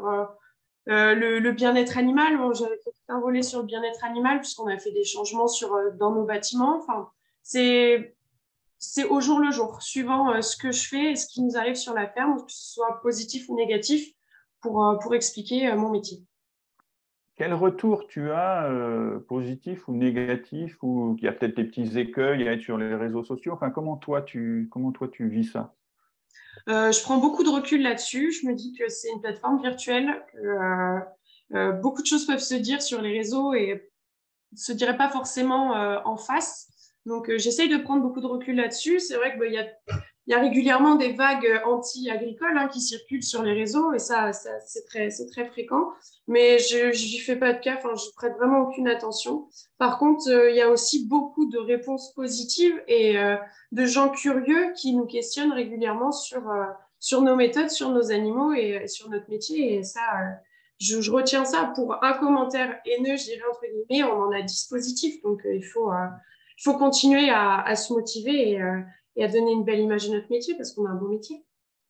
[SPEAKER 6] le bien-être animal. Bon, j'avais fait tout un volet sur le bien-être animal, puisqu'on a fait des changements dans nos bâtiments. Enfin, c'est au jour le jour, suivant ce que je fais et ce qui nous arrive sur la ferme, que ce soit positif ou négatif, pour expliquer mon métier.
[SPEAKER 1] Quel retour tu as, positif ou négatif, ou il y a peut-être des petits écueils à être sur les réseaux sociaux? Enfin, comment toi tu vis ça?
[SPEAKER 6] Je prends beaucoup de recul là-dessus. Je me dis que c'est une plateforme virtuelle, que beaucoup de choses peuvent se dire sur les réseaux et ne se diraient pas forcément en face. Donc, j'essaye de prendre beaucoup de recul là-dessus. C'est vrai qu'il y a régulièrement des vagues anti-agricoles qui circulent sur les réseaux et ça c'est très fréquent. Mais je n'y fais pas de cas, je prête vraiment aucune attention. Par contre, il y a aussi beaucoup de réponses positives et de gens curieux qui nous questionnent régulièrement sur nos méthodes, sur nos animaux et sur notre métier. Et ça, je retiens ça pour un commentaire haineux, je dirais entre guillemets. On en a 10 positifs, donc il faut continuer à se motiver et à donner une belle image de notre métier parce qu'on a un beau métier.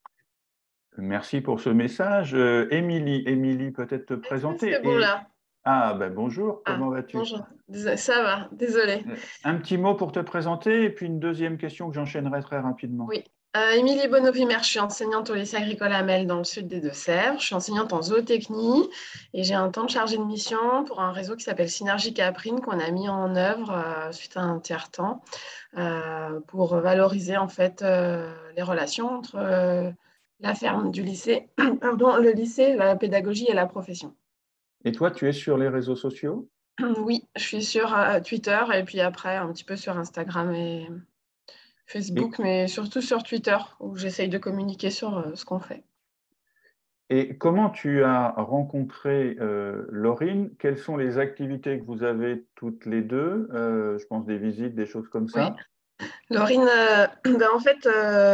[SPEAKER 1] Merci pour ce message. Émilie, peut-être te présenter.
[SPEAKER 7] C'est bon là.
[SPEAKER 1] Ah, ben bonjour, comment vas-tu?
[SPEAKER 7] Bonjour, ça va, désolée.
[SPEAKER 1] Un petit mot pour te présenter et puis une deuxième question que j'enchaînerai très rapidement.
[SPEAKER 7] Oui, Émilie Bonneau-Vimert, je suis enseignante au lycée agricole Hamel dans le sud des Deux-Sèvres. Je suis enseignante en zootechnie et j'ai un temps de chargée de mission pour un réseau qui s'appelle Synergie Caprine qu'on a mis en œuvre suite à un tiers-temps pour valoriser en fait les relations entre la ferme du lycée, le lycée, la pédagogie et la profession.
[SPEAKER 1] Et toi, tu es sur les réseaux sociaux?
[SPEAKER 7] Oui, je suis sur Twitter et puis après un petit peu sur Instagram et Facebook, mais surtout sur Twitter où j'essaye de communiquer sur ce qu'on fait.
[SPEAKER 1] Et comment tu as rencontré Laurine? Quelles sont les activités que vous avez toutes les deux? Je pense des visites, des choses comme ça.
[SPEAKER 7] Oui. Laurine, en fait,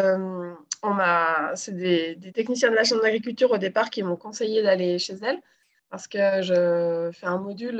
[SPEAKER 7] c'est des techniciens de la Chambre d'agriculture au départ qui m'ont conseillé d'aller chez elle parce que je fais un module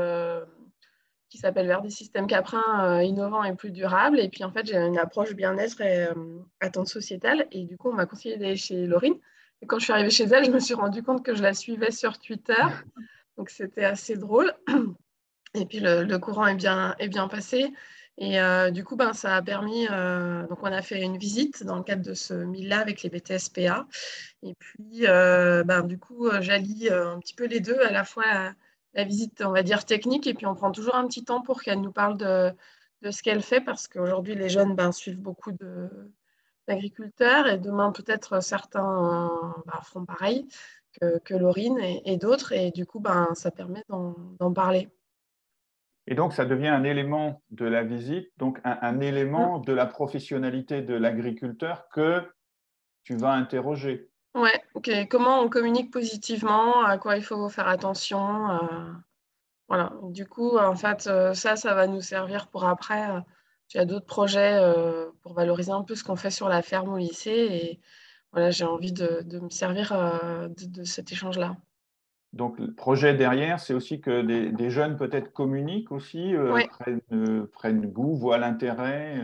[SPEAKER 7] qui s'appelle Vers des systèmes caprins innovants et plus durables. Et puis, en fait, j'ai une approche bien-être et attente sociétale. Et du coup, on m'a conseillé d'aller chez Laurine. Et quand je suis arrivée chez elle, je me suis rendu compte que je la suivais sur Twitter. Donc, c'était assez drôle. Et puis, le courant est bien passé. Et du coup, ça a permis... donc, on a fait une visite dans le cadre de ce MIL-là avec les BTS-PA. Et puis, du coup, j'allie un petit peu les deux, à la fois la visite, on va dire, technique, et puis on prend toujours un petit temps pour qu'elle nous parle de ce qu'elle fait, parce qu'aujourd'hui, les jeunes suivent beaucoup d'agriculteurs, et demain, peut-être, certains feront pareil que Laurine et d'autres, et du coup, ça permet d'en parler.
[SPEAKER 1] Et donc, ça devient un élément de la visite, donc un élément de la professionnalité de l'agriculteur que tu vas interroger.
[SPEAKER 7] Ouais, comment on communique positivement, à quoi il faut faire attention. Voilà. Du coup, en fait, ça va nous servir pour après. Il y a d'autres projets pour valoriser un peu ce qu'on fait sur la ferme au lycée. Et voilà, j'ai envie de me servir de cet échange-là.
[SPEAKER 1] Donc, le projet derrière, c'est aussi que des jeunes peut-être communiquent aussi,
[SPEAKER 7] Ouais.
[SPEAKER 1] prennent goût, voient l'intérêt.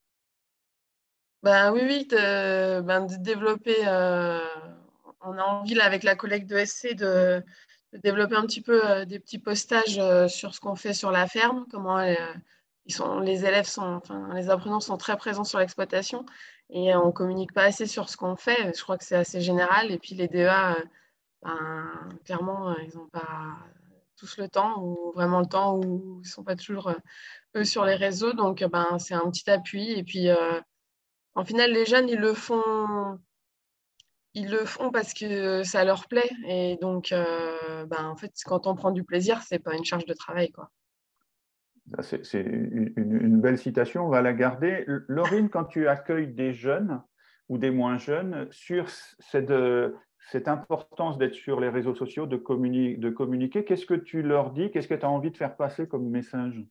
[SPEAKER 7] Oui, de développer. On a envie, là, avec la collègue de SC, de développer un petit peu des petits postages sur ce qu'on fait sur la ferme, comment les élèves les apprenants sont très présents sur l'exploitation et on ne communique pas assez sur ce qu'on fait. Je crois que c'est assez général. Et puis les DEA, clairement, ils n'ont pas tous le temps ou vraiment le temps ou ils ne sont pas toujours eux sur les réseaux. Donc, c'est un petit appui. Et puis, en final, les jeunes, ils le font parce que ça leur plaît. Et donc, en fait, quand on prend du plaisir, c'est pas une charge de travail, quoi.
[SPEAKER 1] C'est une belle citation, on va la garder. Laurine, quand tu accueilles des jeunes ou des moins jeunes sur cette importance d'être sur les réseaux sociaux, de communiquer, qu'est-ce que tu leur dis? Qu'est-ce que tu as envie de faire passer comme message?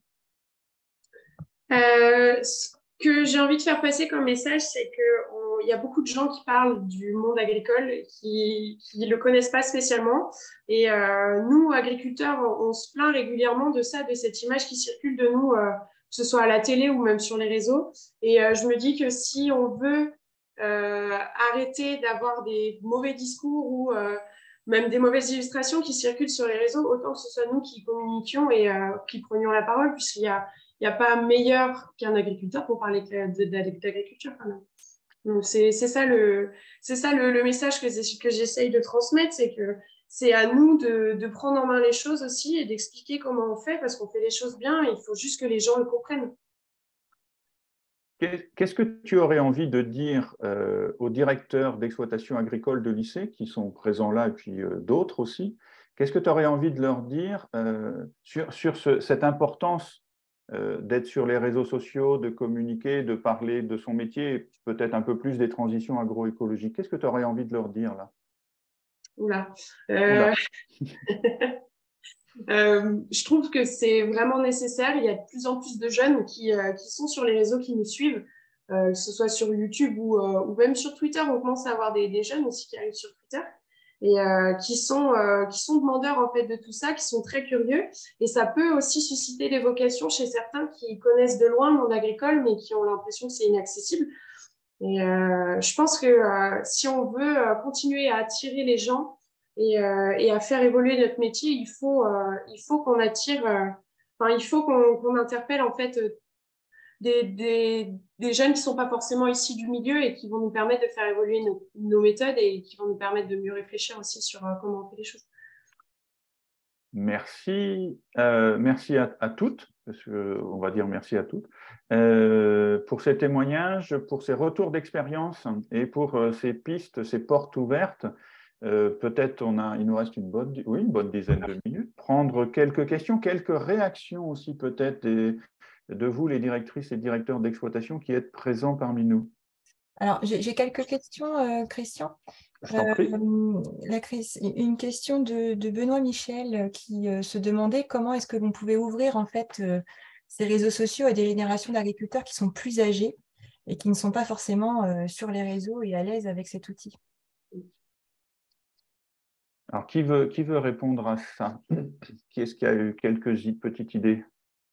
[SPEAKER 6] Ce que j'ai envie de faire passer comme message, c'est qu'il y a beaucoup de gens qui parlent du monde agricole qui ne le connaissent pas spécialement. Et nous, agriculteurs, on se plaint régulièrement de ça, de cette image qui circule de nous, que ce soit à la télé ou même sur les réseaux. Et je me dis que si on veut arrêter d'avoir des mauvais discours ou même des mauvaises illustrations qui circulent sur les réseaux, autant que ce soit nous qui communiquions et qui prenions la parole, puisqu'il n'y a pas meilleur qu'un agriculteur pour parler d'agriculture quand même. Donc c'est ça le message que j'essaye de transmettre, c'est que c'est à nous de prendre en main les choses aussi et d'expliquer comment on fait, parce qu'on fait les choses bien, il faut juste que les gens le comprennent.
[SPEAKER 1] Qu'est-ce que tu aurais envie de dire aux directeurs d'exploitation agricole de lycée qui sont présents là et puis d'autres aussi? Qu'est-ce que tu aurais envie de leur dire sur cette importance d'être sur les réseaux sociaux, de communiquer, de parler de son métier, peut-être un peu plus des transitions agroécologiques? Qu'est-ce que tu aurais envie de leur dire là?
[SPEAKER 6] Oula.
[SPEAKER 1] Oula.
[SPEAKER 6] Je trouve que c'est vraiment nécessaire. Il y a de plus en plus de jeunes qui sont sur les réseaux, qui nous suivent, que ce soit sur YouTube ou même sur Twitter. On commence à avoir des jeunes aussi qui arrivent sur Twitter et qui sont demandeurs en fait de tout ça, qui sont très curieux. Et ça peut aussi susciter des vocations chez certains qui connaissent de loin le monde agricole, mais qui ont l'impression que c'est inaccessible. Et je pense que si on veut continuer à attirer les gens et à faire évoluer notre métier, il faut qu'on attire, il faut qu'on interpelle en fait des jeunes qui ne sont pas forcément issus du milieu et qui vont nous permettre de faire évoluer nos méthodes et qui vont nous permettre de mieux réfléchir aussi sur comment on fait les choses.
[SPEAKER 1] Merci, merci à toutes, parce qu'on va dire merci à toutes, pour ces témoignages, pour ces retours d'expérience et pour ces pistes, ces portes ouvertes. Peut-être il nous reste une bonne dizaine de minutes. Prendre quelques questions, quelques réactions aussi peut-être de vous, les directrices et directeurs d'exploitation qui êtes présents parmi nous.
[SPEAKER 8] Alors, j'ai quelques questions, Christian.
[SPEAKER 1] Je t'en prie.
[SPEAKER 8] Une question de Benoît Michel qui se demandait comment est-ce que l'on pouvait ouvrir en fait ces réseaux sociaux à des générations d'agriculteurs qui sont plus âgés et qui ne sont pas forcément sur les réseaux et à l'aise avec cet outil.
[SPEAKER 1] Alors, qui veut répondre à ça? Qui est-ce qui a eu quelques petites idées?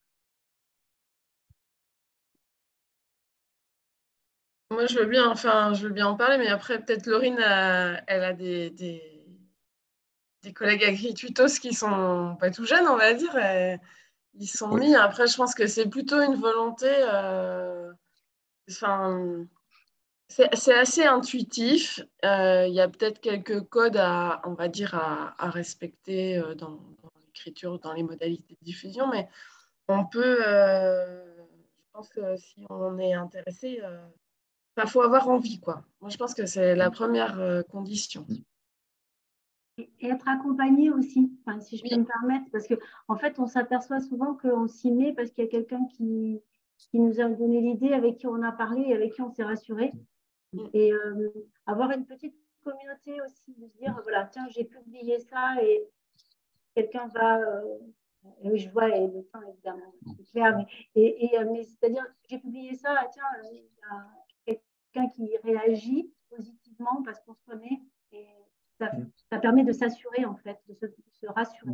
[SPEAKER 7] Moi, je veux bien en parler, mais après, peut-être Laurine, elle a des collègues agri-tutos qui sont pas tout jeunes, on va dire. ils sont
[SPEAKER 1] Oui.
[SPEAKER 7] mis. Après, je pense que c'est plutôt une volonté. Enfin, c'est assez intuitif. Il y a peut-être quelques codes on va dire, à respecter dans l'écriture, dans les modalités de diffusion, mais on peut, je pense que si on est intéressé, il faut avoir envie, quoi. Moi, je pense que c'est la première condition.
[SPEAKER 2] Et être accompagné aussi, enfin, si je
[SPEAKER 7] Oui.
[SPEAKER 2] peux me permettre, parce qu'en fait, on s'aperçoit souvent qu'on s'y met parce qu'il y a quelqu'un qui nous a donné l'idée, avec qui on a parlé et avec qui on s'est rassuré. Et avoir une petite communauté aussi, de se dire, voilà, tiens, j'ai publié ça et quelqu'un va... et oui, je vois, et le temps, évidemment, c'est clair, mais c'est-à-dire, j'ai publié ça, tiens, il y a quelqu'un qui réagit positivement parce qu'on se connaît, et ça permet de s'assurer, en fait, de se rassurer.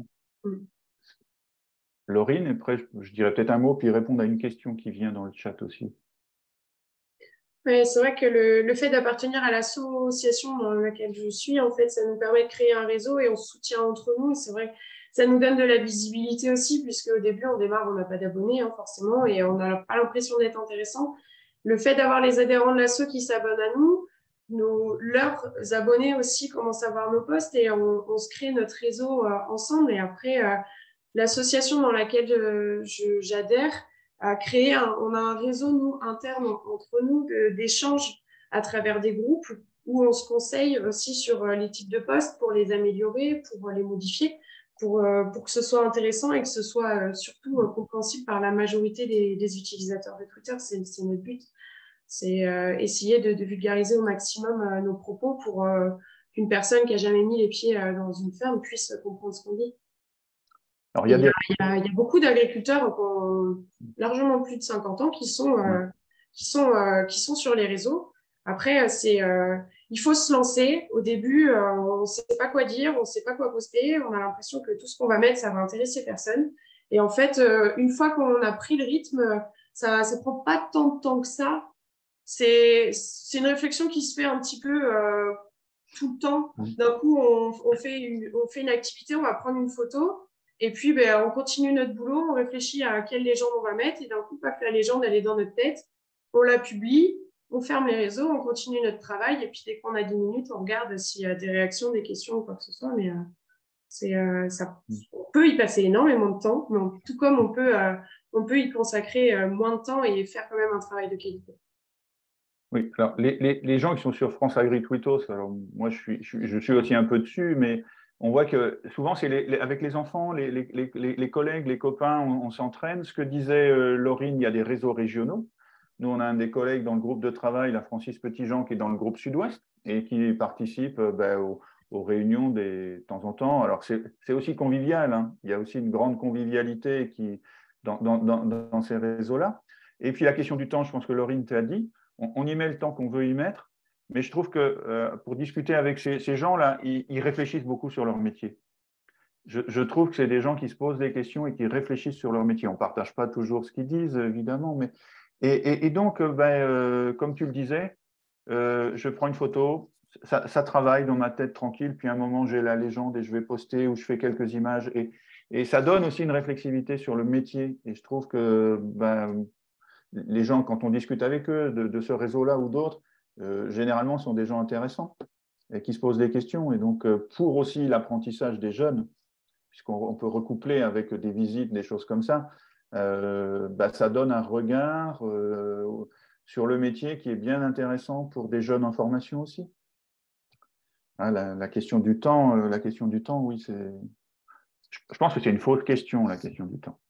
[SPEAKER 1] Laurine, après, je dirais peut-être un mot, puis répondre à une question qui vient dans le chat aussi.
[SPEAKER 6] Ouais, c'est vrai que le fait d'appartenir à l'association dans laquelle je suis, en fait, ça nous permet de créer un réseau et on se soutient entre nous. C'est vrai que ça nous donne de la visibilité aussi, puisque au début, on démarre, on n'a pas d'abonnés, forcément, et on n'a pas l'impression d'être intéressant. Le fait d'avoir les adhérents de l'asso qui s'abonnent à nous, leurs abonnés aussi commencent à voir nos posts et on se crée notre réseau ensemble. Et après, l'association dans laquelle j'adhère, à créer on a un réseau, nous, interne entre nous, d'échanges à travers des groupes où on se conseille aussi sur les types de posts pour les améliorer, pour les modifier, pour que ce soit intéressant et que ce soit surtout compréhensible par la majorité des utilisateurs de Twitter. C'est notre but. C'est essayer de vulgariser au maximum nos propos pour qu'une personne qui n'a jamais mis les pieds dans une ferme puisse comprendre ce qu'on dit. Alors, il y a beaucoup d'agriculteurs qui ont largement plus de 50 ans qui sont sur les réseaux. Après, il faut se lancer. Au début, on ne sait pas quoi dire, on ne sait pas quoi poster. On a l'impression que tout ce qu'on va mettre, ça va intéresser personne. Et en fait, une fois qu'on a pris le rythme, ça ne prend pas tant de temps que ça. C'est une réflexion qui se fait un petit peu tout le temps. D'un coup, on fait une activité, on va prendre une photo. Et puis, on continue notre boulot, on réfléchit à quelle légende on va mettre, et d'un coup, la légende, elle est dans notre tête, on la publie, on ferme les réseaux, on continue notre travail, et puis dès qu'on a 10 minutes, on regarde s'il y a des réactions, des questions ou quoi que ce soit, mais on peut y passer énormément de temps, mais tout comme on peut y consacrer moins de temps et faire quand même un travail de qualité.
[SPEAKER 1] Oui, alors les gens qui sont sur France Agri Twittos, alors moi je suis aussi un peu dessus, mais on voit que souvent c'est avec les enfants, les collègues, les copains, on s'entraîne. Ce que disait Laurine, il y a des réseaux régionaux. Nous, on a un des collègues dans le groupe de travail, la Francis Petitjean, qui est dans le groupe Sud-Ouest et qui participe aux réunions de temps en temps. Alors c'est aussi convivial, hein. Il y a aussi une grande convivialité dans ces réseaux-là. Et puis la question du temps, je pense que Laurine t'a dit. On y met le temps qu'on veut y mettre, mais je trouve que pour discuter avec ces gens-là, ils réfléchissent beaucoup sur leur métier. Je trouve que c'est des gens qui se posent des questions et qui réfléchissent sur leur métier. On ne partage pas toujours ce qu'ils disent, évidemment, mais et donc, comme tu le disais, je prends une photo, ça travaille dans ma tête tranquille, puis à un moment, j'ai la légende et je vais poster ou je fais quelques images. Et ça donne aussi une réflexivité sur le métier. Et je trouve que les gens, quand on discute avec eux de ce réseau-là ou d'autres, généralement, sont des gens intéressants et qui se posent des questions. Et donc, pour aussi l'apprentissage des jeunes, puisqu'on peut recoupler avec des visites, des choses comme ça, ça donne un regard sur le métier qui est bien intéressant pour des jeunes en formation aussi. Hein, la question du temps, oui, je pense que c'est une fausse question, la question du temps.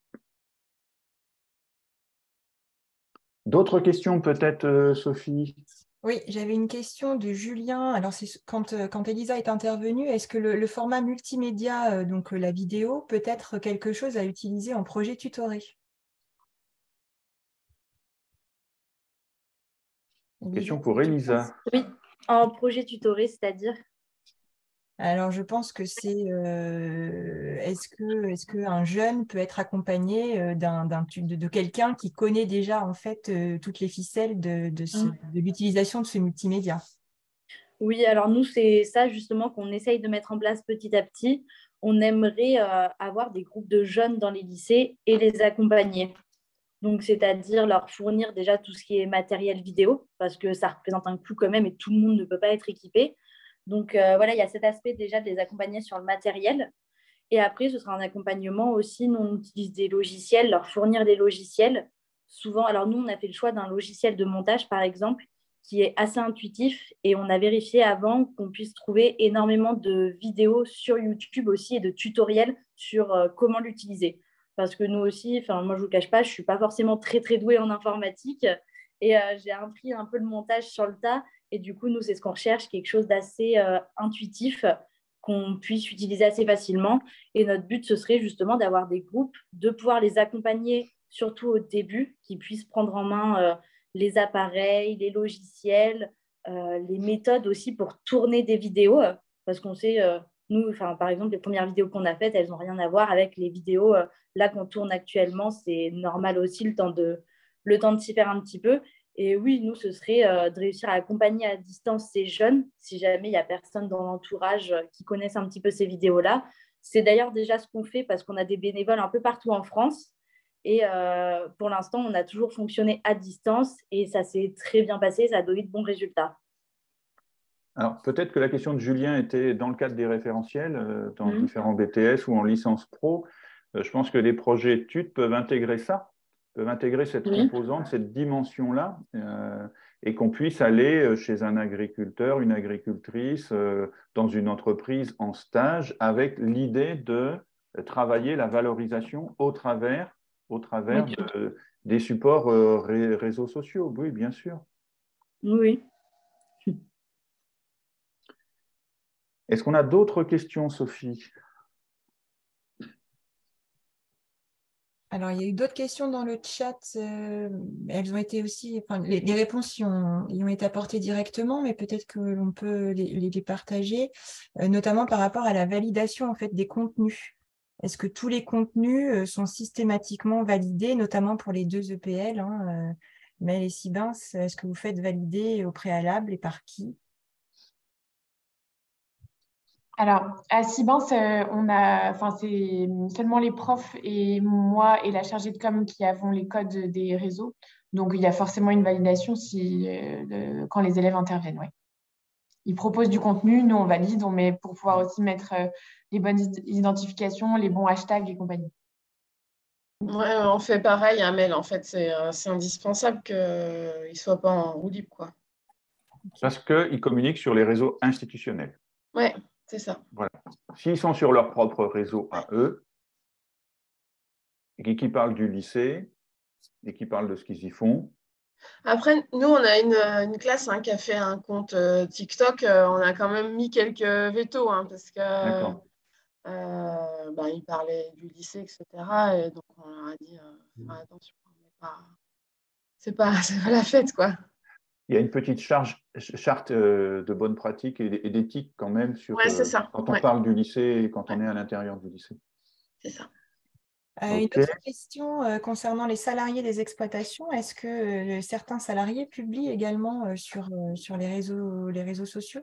[SPEAKER 1] D'autres questions peut-être, Sophie?
[SPEAKER 8] Oui, j'avais une question de Julien. Alors, quand Elisa est intervenue, est-ce que le format multimédia, donc la vidéo, peut être quelque chose à utiliser en projet tutoré?
[SPEAKER 1] Question pour Elisa.
[SPEAKER 4] Oui, en projet tutoré, c'est-à-dire?
[SPEAKER 8] Alors, je pense que c'est est-ce qu'un jeune peut être accompagné de quelqu'un qui connaît déjà en fait toutes les ficelles de l'utilisation de ce multimédia?
[SPEAKER 4] Oui, alors nous, c'est ça justement qu'on essaye de mettre en place petit à petit. on aimerait avoir des groupes de jeunes dans les lycées et les accompagner. Donc, c'est-à-dire leur fournir déjà tout ce qui est matériel vidéo, parce que ça représente un coût quand même et tout le monde ne peut pas être équipé. Donc, voilà, il y a cet aspect déjà de les accompagner sur le matériel. Et après, ce sera un accompagnement aussi. Nous, on utilise des logiciels, leur fournir des logiciels. Souvent, alors nous, on a fait le choix d'un logiciel de montage, par exemple, qui est assez intuitif. Et on a vérifié avant qu'on puisse trouver énormément de vidéos sur YouTube aussi et de tutoriels sur comment l'utiliser. Parce que nous aussi, moi, je ne vous cache pas, je ne suis pas forcément très, très douée en informatique. Et j'ai appris un peu le montage sur le tas. Et du coup, nous, c'est ce qu'on recherche, quelque chose d'assez intuitif qu'on puisse utiliser assez facilement. Et notre but, ce serait justement d'avoir des groupes, de pouvoir les accompagner, surtout au début, qui puissent prendre en main les appareils, les logiciels, les méthodes aussi pour tourner des vidéos, parce qu'on sait, nous, par exemple, les premières vidéos qu'on a faites, elles n'ont rien à voir avec les vidéos là qu'on tourne actuellement. C'est normal aussi le temps de s'y faire un petit peu. Et oui, nous, ce serait de réussir à accompagner à distance ces jeunes, si jamais il n'y a personne dans l'entourage qui connaisse un petit peu ces vidéos-là. C'est d'ailleurs déjà ce qu'on fait parce qu'on a des bénévoles un peu partout en France. Et pour l'instant, on a toujours fonctionné à distance et ça s'est très bien passé, ça a donné de bons résultats.
[SPEAKER 1] Alors, peut-être que la question de Julien était dans le cadre des référentiels, dans différents BTS ou en licence pro. Je pense que les projets études peuvent intégrer ça, peuvent intégrer cette composante, cette dimension-là, et qu'on puisse aller chez un agriculteur, une agricultrice, dans une entreprise en stage, avec l'idée de travailler la valorisation au travers des supports réseaux sociaux. Oui, bien sûr.
[SPEAKER 4] Oui.
[SPEAKER 1] Est-ce qu'on a d'autres questions, Sophie?
[SPEAKER 8] Alors, il y a eu d'autres questions dans le chat. Elles ont été aussi, les réponses y ont été apportées directement, mais peut-être que l'on peut les partager, notamment par rapport à la validation en fait, des contenus. Est-ce que tous les contenus sont systématiquement validés, notamment pour les 2 EPL, Mel et Sibins? Est-ce que vous faites valider au préalable et par qui?
[SPEAKER 5] Alors, à Sibins, c'est seulement les profs et moi et la chargée de com qui avons les codes des réseaux. Donc, il y a forcément une validation quand les élèves interviennent. Ouais. Ils proposent du contenu, nous, on valide, pour pouvoir aussi mettre les bonnes identifications, les bons hashtags et compagnie.
[SPEAKER 7] Ouais, on fait pareil, Amel. En fait, c'est indispensable qu'ils ne soient pas en roue libre, quoi.
[SPEAKER 1] Parce qu'ils communiquent sur les réseaux institutionnels.
[SPEAKER 7] Oui, c'est ça.
[SPEAKER 1] Voilà. S'ils sont sur leur propre réseau à eux, et qui parlent du lycée, et qui parlent de ce qu'ils y font.
[SPEAKER 7] Après, nous, on a une classe qui a fait un compte TikTok. On a quand même mis quelques vétos, parce que ils parlaient du lycée, etc. Et donc, on leur a dit, attention, c'est pas la fête, quoi.
[SPEAKER 1] Il y a une petite charte de bonne pratique et d'éthique quand même quand on parle du lycée et quand on est à l'intérieur du lycée.
[SPEAKER 7] C'est ça.
[SPEAKER 8] Une autre question concernant les salariés des exploitations. Est-ce que certains salariés publient également sur les réseaux sociaux?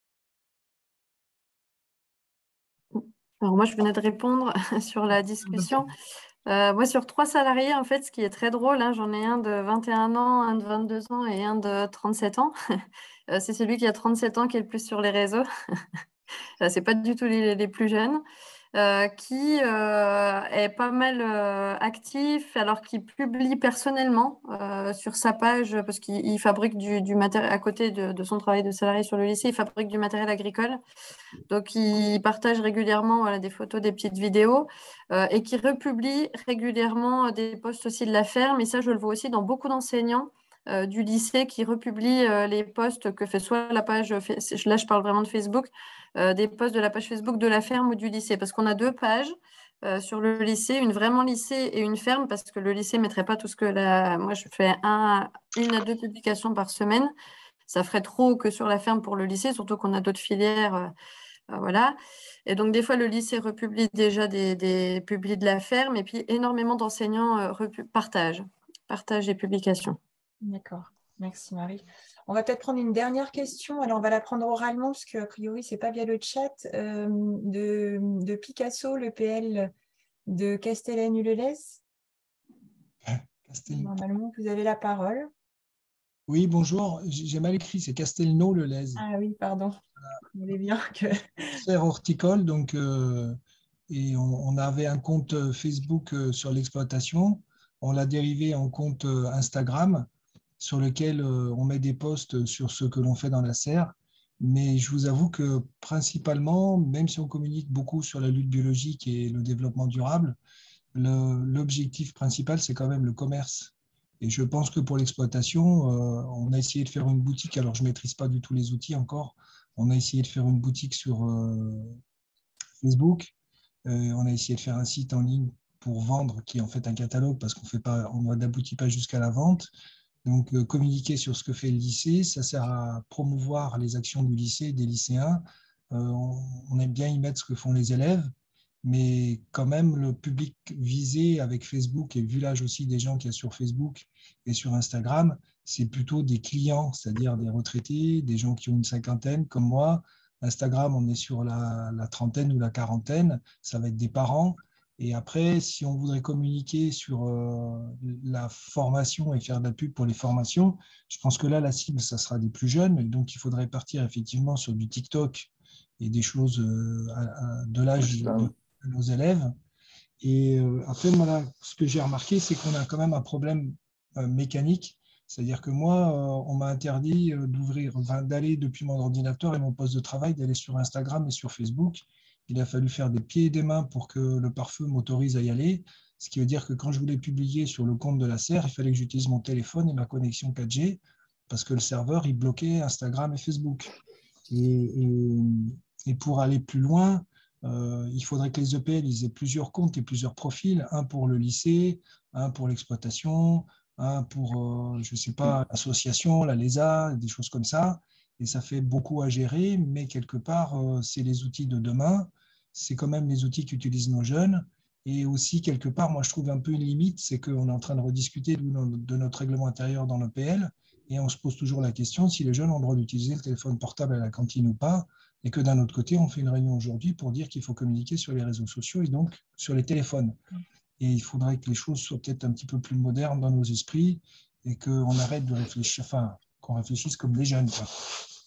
[SPEAKER 3] Alors moi, je venais de répondre sur la discussion. Moi, sur 3 salariés, en fait, ce qui est très drôle, j'en ai un de 21 ans, un de 22 ans et un de 37 ans. C'est celui qui a 37 ans qui est le plus sur les réseaux. C'est pas du tout les plus jeunes. Qui est pas mal actif, alors qu'il publie personnellement sur sa page, parce qu'il fabrique du matériel à côté de son travail de salarié sur le lycée, il fabrique du matériel agricole. Donc, il partage régulièrement des photos, des petites vidéos et qui republie régulièrement des posts aussi de la ferme. Et ça, je le vois aussi dans beaucoup d'enseignants du lycée qui republient les posts que fait soit la page, là je parle vraiment de Facebook, des posts de la page Facebook de la ferme ou du lycée, parce qu'on a 2 pages sur le lycée, une vraiment lycée et une ferme, parce que le lycée ne mettrait pas tout ce que moi je fais 1 à 2 publications par semaine. Ça ferait trop que sur la ferme pour le lycée, surtout qu'on a d'autres filières. Voilà. Et donc, des fois, le lycée republie déjà des publis de la ferme, et puis énormément d'enseignants partagent les publications.
[SPEAKER 8] D'accord. Merci Marie. On va peut-être prendre une dernière question. Alors, on va la prendre oralement, parce qu'a priori, ce n'est pas via le chat, de Picasso, le PL de Castellane-Hulelez. Normalement, vous avez la parole.
[SPEAKER 9] Oui, bonjour. J'ai mal écrit, c'est Castelnau-le-Lez.
[SPEAKER 8] Ah oui, pardon. Vous voulez bien que…
[SPEAKER 9] Serre horticole, donc, et on avait un compte Facebook sur l'exploitation. On l'a dérivé en compte Instagram, sur lequel on met des posts sur ce que l'on fait dans la serre. Mais je vous avoue que principalement, même si on communique beaucoup sur la lutte biologique et le développement durable, l'objectif principal, c'est quand même le commerce. Et je pense que pour l'exploitation, on a essayé de faire une boutique. Alors, je ne maîtrise pas du tout les outils encore. On a essayé de faire une boutique sur Facebook. On a essayé de faire un site en ligne pour vendre, qui est en fait un catalogue, parce on n'aboutit pas jusqu'à la vente. Donc, communiquer sur ce que fait le lycée, ça sert à promouvoir les actions du lycée et des lycéens. On aime bien y mettre ce que font les élèves, mais quand même, le public visé avec Facebook, et vu l'âge aussi des gens qu'il y a sur Facebook et sur Instagram, c'est plutôt des clients, c'est-à-dire des retraités, des gens qui ont une cinquantaine comme moi. Instagram, on est sur la trentaine ou la quarantaine, ça va être des parents. Et après, si on voudrait communiquer sur la formation et faire de la pub pour les formations, je pense que là, la cible, ça sera des plus jeunes. Et donc, il faudrait partir effectivement sur du TikTok et des choses de l'âge de nos élèves. Et après, moi, ce que j'ai remarqué, c'est qu'on a quand même un problème mécanique. C'est-à-dire que moi, on m'a interdit d'aller depuis mon ordinateur et mon poste de travail, d'aller sur Instagram et sur Facebook. Il a fallu faire des pieds et des mains pour que le pare-feu m'autorise à y aller. Ce qui veut dire que quand je voulais publier sur le compte de la serre, il fallait que j'utilise mon téléphone et ma connexion 4G parce que le serveur, il bloquait Instagram et Facebook. Et pour aller plus loin, il faudrait que les EPL aient plusieurs comptes et plusieurs profils, un pour le lycée, un pour l'exploitation, un pour, je ne sais pas, l'association, la LESA, des choses comme ça. Et ça fait beaucoup à gérer, mais quelque part, c'est les outils de demain. C'est quand même les outils qu'utilisent nos jeunes. Et aussi, quelque part, moi, je trouve un peu une limite, c'est qu'on est en train de rediscuter de notre règlement intérieur dans l'EPL, et on se pose toujours la question si les jeunes ont le droit d'utiliser le téléphone portable à la cantine ou pas, et que d'un autre côté, on fait une réunion aujourd'hui pour dire qu'il faut communiquer sur les réseaux sociaux et donc sur les téléphones. Et il faudrait que les choses soient peut-être un petit peu plus modernes dans nos esprits et qu'on arrête de réfléchir, enfin, qu'on réfléchisse comme des jeunes, quoi.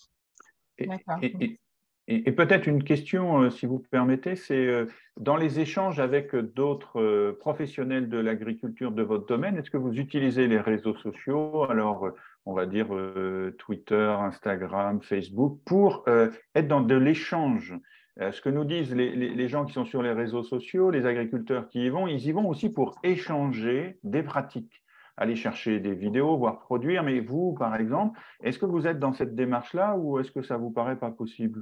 [SPEAKER 1] Et peut-être une question, si vous permettez, c'est dans les échanges avec d'autres professionnels de l'agriculture de votre domaine, est-ce que vous utilisez les réseaux sociaux, alors on va dire Twitter, Instagram, Facebook, pour être dans de l'échange? Ce que nous disent les gens qui sont sur les réseaux sociaux, les agriculteurs qui y vont, ils y vont aussi pour échanger des pratiques, aller chercher des vidéos, voire produire. Mais vous, par exemple, est-ce que vous êtes dans cette démarche-là ou est-ce que ça vous paraît pas possible?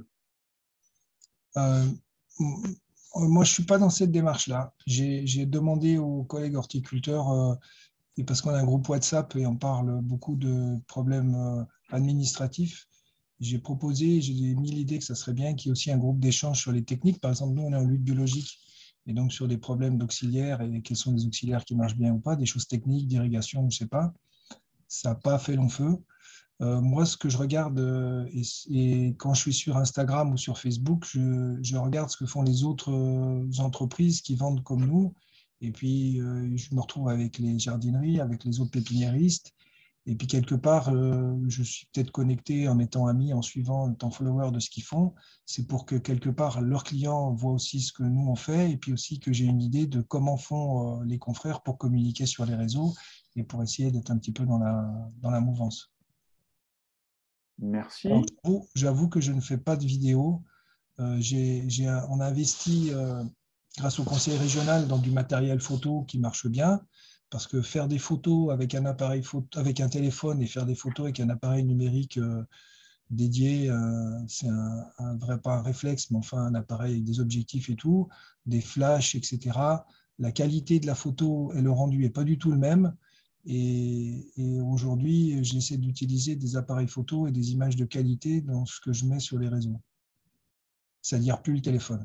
[SPEAKER 9] Moi, je ne suis pas dans cette démarche-là. J'ai demandé aux collègues horticulteurs, et parce qu'on a un groupe WhatsApp et on parle beaucoup de problèmes administratifs, j'ai proposé, j'ai mis l'idée que ça serait bien qu'il y ait aussi un groupe d'échange sur les techniques. Par exemple, nous, on est en lutte biologique, et donc sur des problèmes d'auxiliaires et quels sont les auxiliaires qui marchent bien ou pas, des choses techniques, d'irrigation, je ne sais pas. Ça n'a pas fait long feu. Moi, ce que je regarde, et quand je suis sur Instagram ou sur Facebook, je regarde ce que font les autres entreprises qui vendent comme nous. Et puis, je me retrouve avec les jardineries, avec les autres pépiniéristes. Et puis, quelque part, je suis peut-être connecté en étant ami, en suivant, en étant follower de ce qu'ils font. C'est pour que, quelque part, leurs clients voient aussi ce que nous, on fait. Et puis aussi que j'ai une idée de comment font les confrères pour communiquer sur les réseaux et pour essayer d'être un petit peu dans la mouvance.
[SPEAKER 1] Merci.
[SPEAKER 9] J'avoue que je ne fais pas de vidéo. On a investi, grâce au conseil régional, dans du matériel photo qui marche bien, parce que faire des photos avec un appareil photo, avec un téléphone, et faire des photos avec un appareil numérique dédié, c'est pas un réflexe, mais enfin un appareil avec des objectifs et tout, des flashs, etc. La qualité de la photo et le rendu n'est pas du tout le même. Et aujourd'hui, j'essaie d'utiliser des appareils photo et des images de qualité dans ce que je mets sur les réseaux. C'est-à-dire plus le téléphone.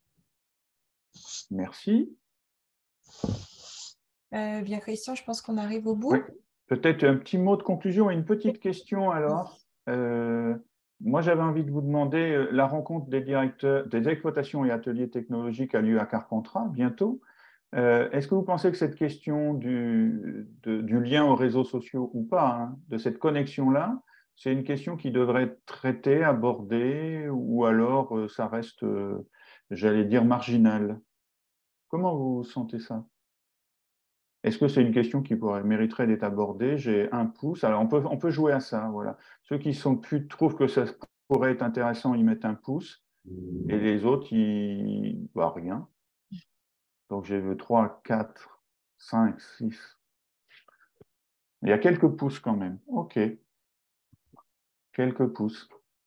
[SPEAKER 1] Merci.
[SPEAKER 8] Bien, Christian, je pense qu'on arrive au bout.
[SPEAKER 1] Oui. Peut-être un petit mot de conclusion et une petite question alors. Moi, j'avais envie de vous demander, la rencontre des directeurs des exploitations et ateliers technologiques a lieu à Carpentras bientôt. Est-ce que vous pensez que cette question du lien aux réseaux sociaux ou pas, hein, de cette connexion-là, c'est une question qui devrait être traitée, abordée, ou alors ça reste, j'allais dire, marginal? Comment vous sentez ça? Est-ce que c'est une question qui mériterait d'être abordée? J'ai un pouce. Alors, on peut jouer à ça. Voilà. Ceux qui trouvent que ça pourrait être intéressant, ils mettent un pouce. Et les autres, ils bah, rien. Donc, j'ai 3, 4, 5, 6. Il y a quelques pouces quand même. OK. Quelques pouces.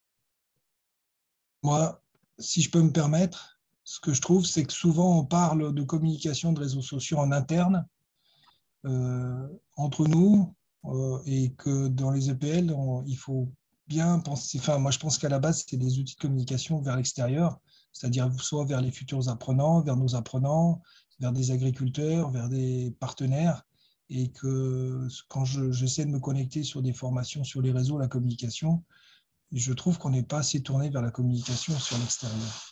[SPEAKER 9] Moi, si je peux me permettre, ce que je trouve, c'est que souvent on parle de communication de réseaux sociaux en interne, entre nous, et que dans les EPL, il faut bien penser, enfin moi je pense qu'à la base, c'est des outils de communication vers l'extérieur, c'est-à-dire soit vers les futurs apprenants, vers nos apprenants, vers des agriculteurs, vers des partenaires, et que quand j'essaie de me connecter sur des formations sur les réseaux, la communication, je trouve qu'on n'est pas assez tourné vers la communication sur l'extérieur.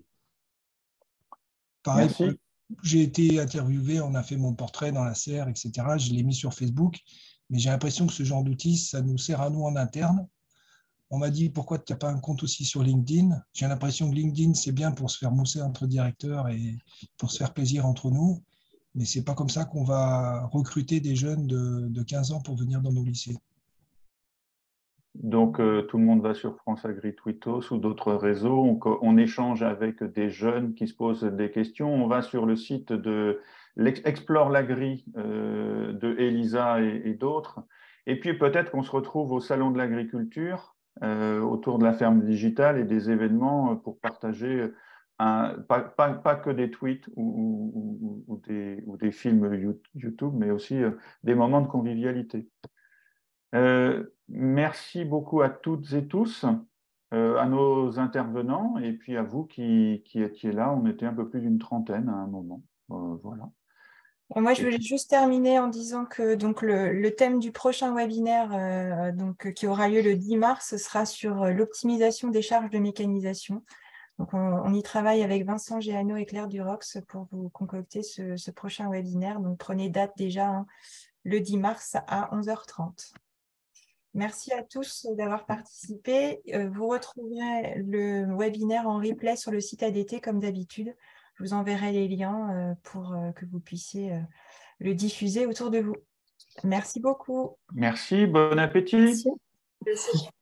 [SPEAKER 9] Pareil,
[SPEAKER 1] Merci.
[SPEAKER 9] j'ai été interviewé, on a fait mon portrait dans la serre, etc. Je l'ai mis sur Facebook, mais j'ai l'impression que ce genre d'outil, ça nous sert à nous en interne. On m'a dit, pourquoi tu n'as pas un compte aussi sur LinkedIn? J'ai l'impression que LinkedIn, c'est bien pour se faire mousser entre directeurs et pour se faire plaisir entre nous, mais ce n'est pas comme ça qu'on va recruter des jeunes de 15 ans pour venir dans nos lycées.
[SPEAKER 1] Donc, tout le monde va sur France Agri Twittos ou d'autres réseaux. On échange avec des jeunes qui se posent des questions. On va sur le site de Explore l'Agri de Elisa et d'autres. Et puis, peut-être qu'on se retrouve au Salon de l'Agriculture autour de la ferme digitale et des événements pour partager pas que des tweets ou des films YouTube, mais aussi des moments de convivialité. Merci beaucoup à toutes et tous, à nos intervenants et puis à vous qui étiez là. On était un peu plus d'une trentaine à un moment. Voilà.
[SPEAKER 8] Moi, je voulais juste terminer en disant que donc, le thème du prochain webinaire qui aura lieu le 10 mars sera sur l'optimisation des charges de mécanisation. Donc, on y travaille avec Vincent Géano et Claire Durox pour vous concocter ce prochain webinaire. Donc, prenez date déjà hein, le 10 mars à 11h30. Merci à tous d'avoir participé. Vous retrouverez le webinaire en replay sur le site ADT comme d'habitude. Je vous enverrai les liens pour que vous puissiez le diffuser autour de vous. Merci beaucoup.
[SPEAKER 1] Merci, bon appétit.
[SPEAKER 7] Merci.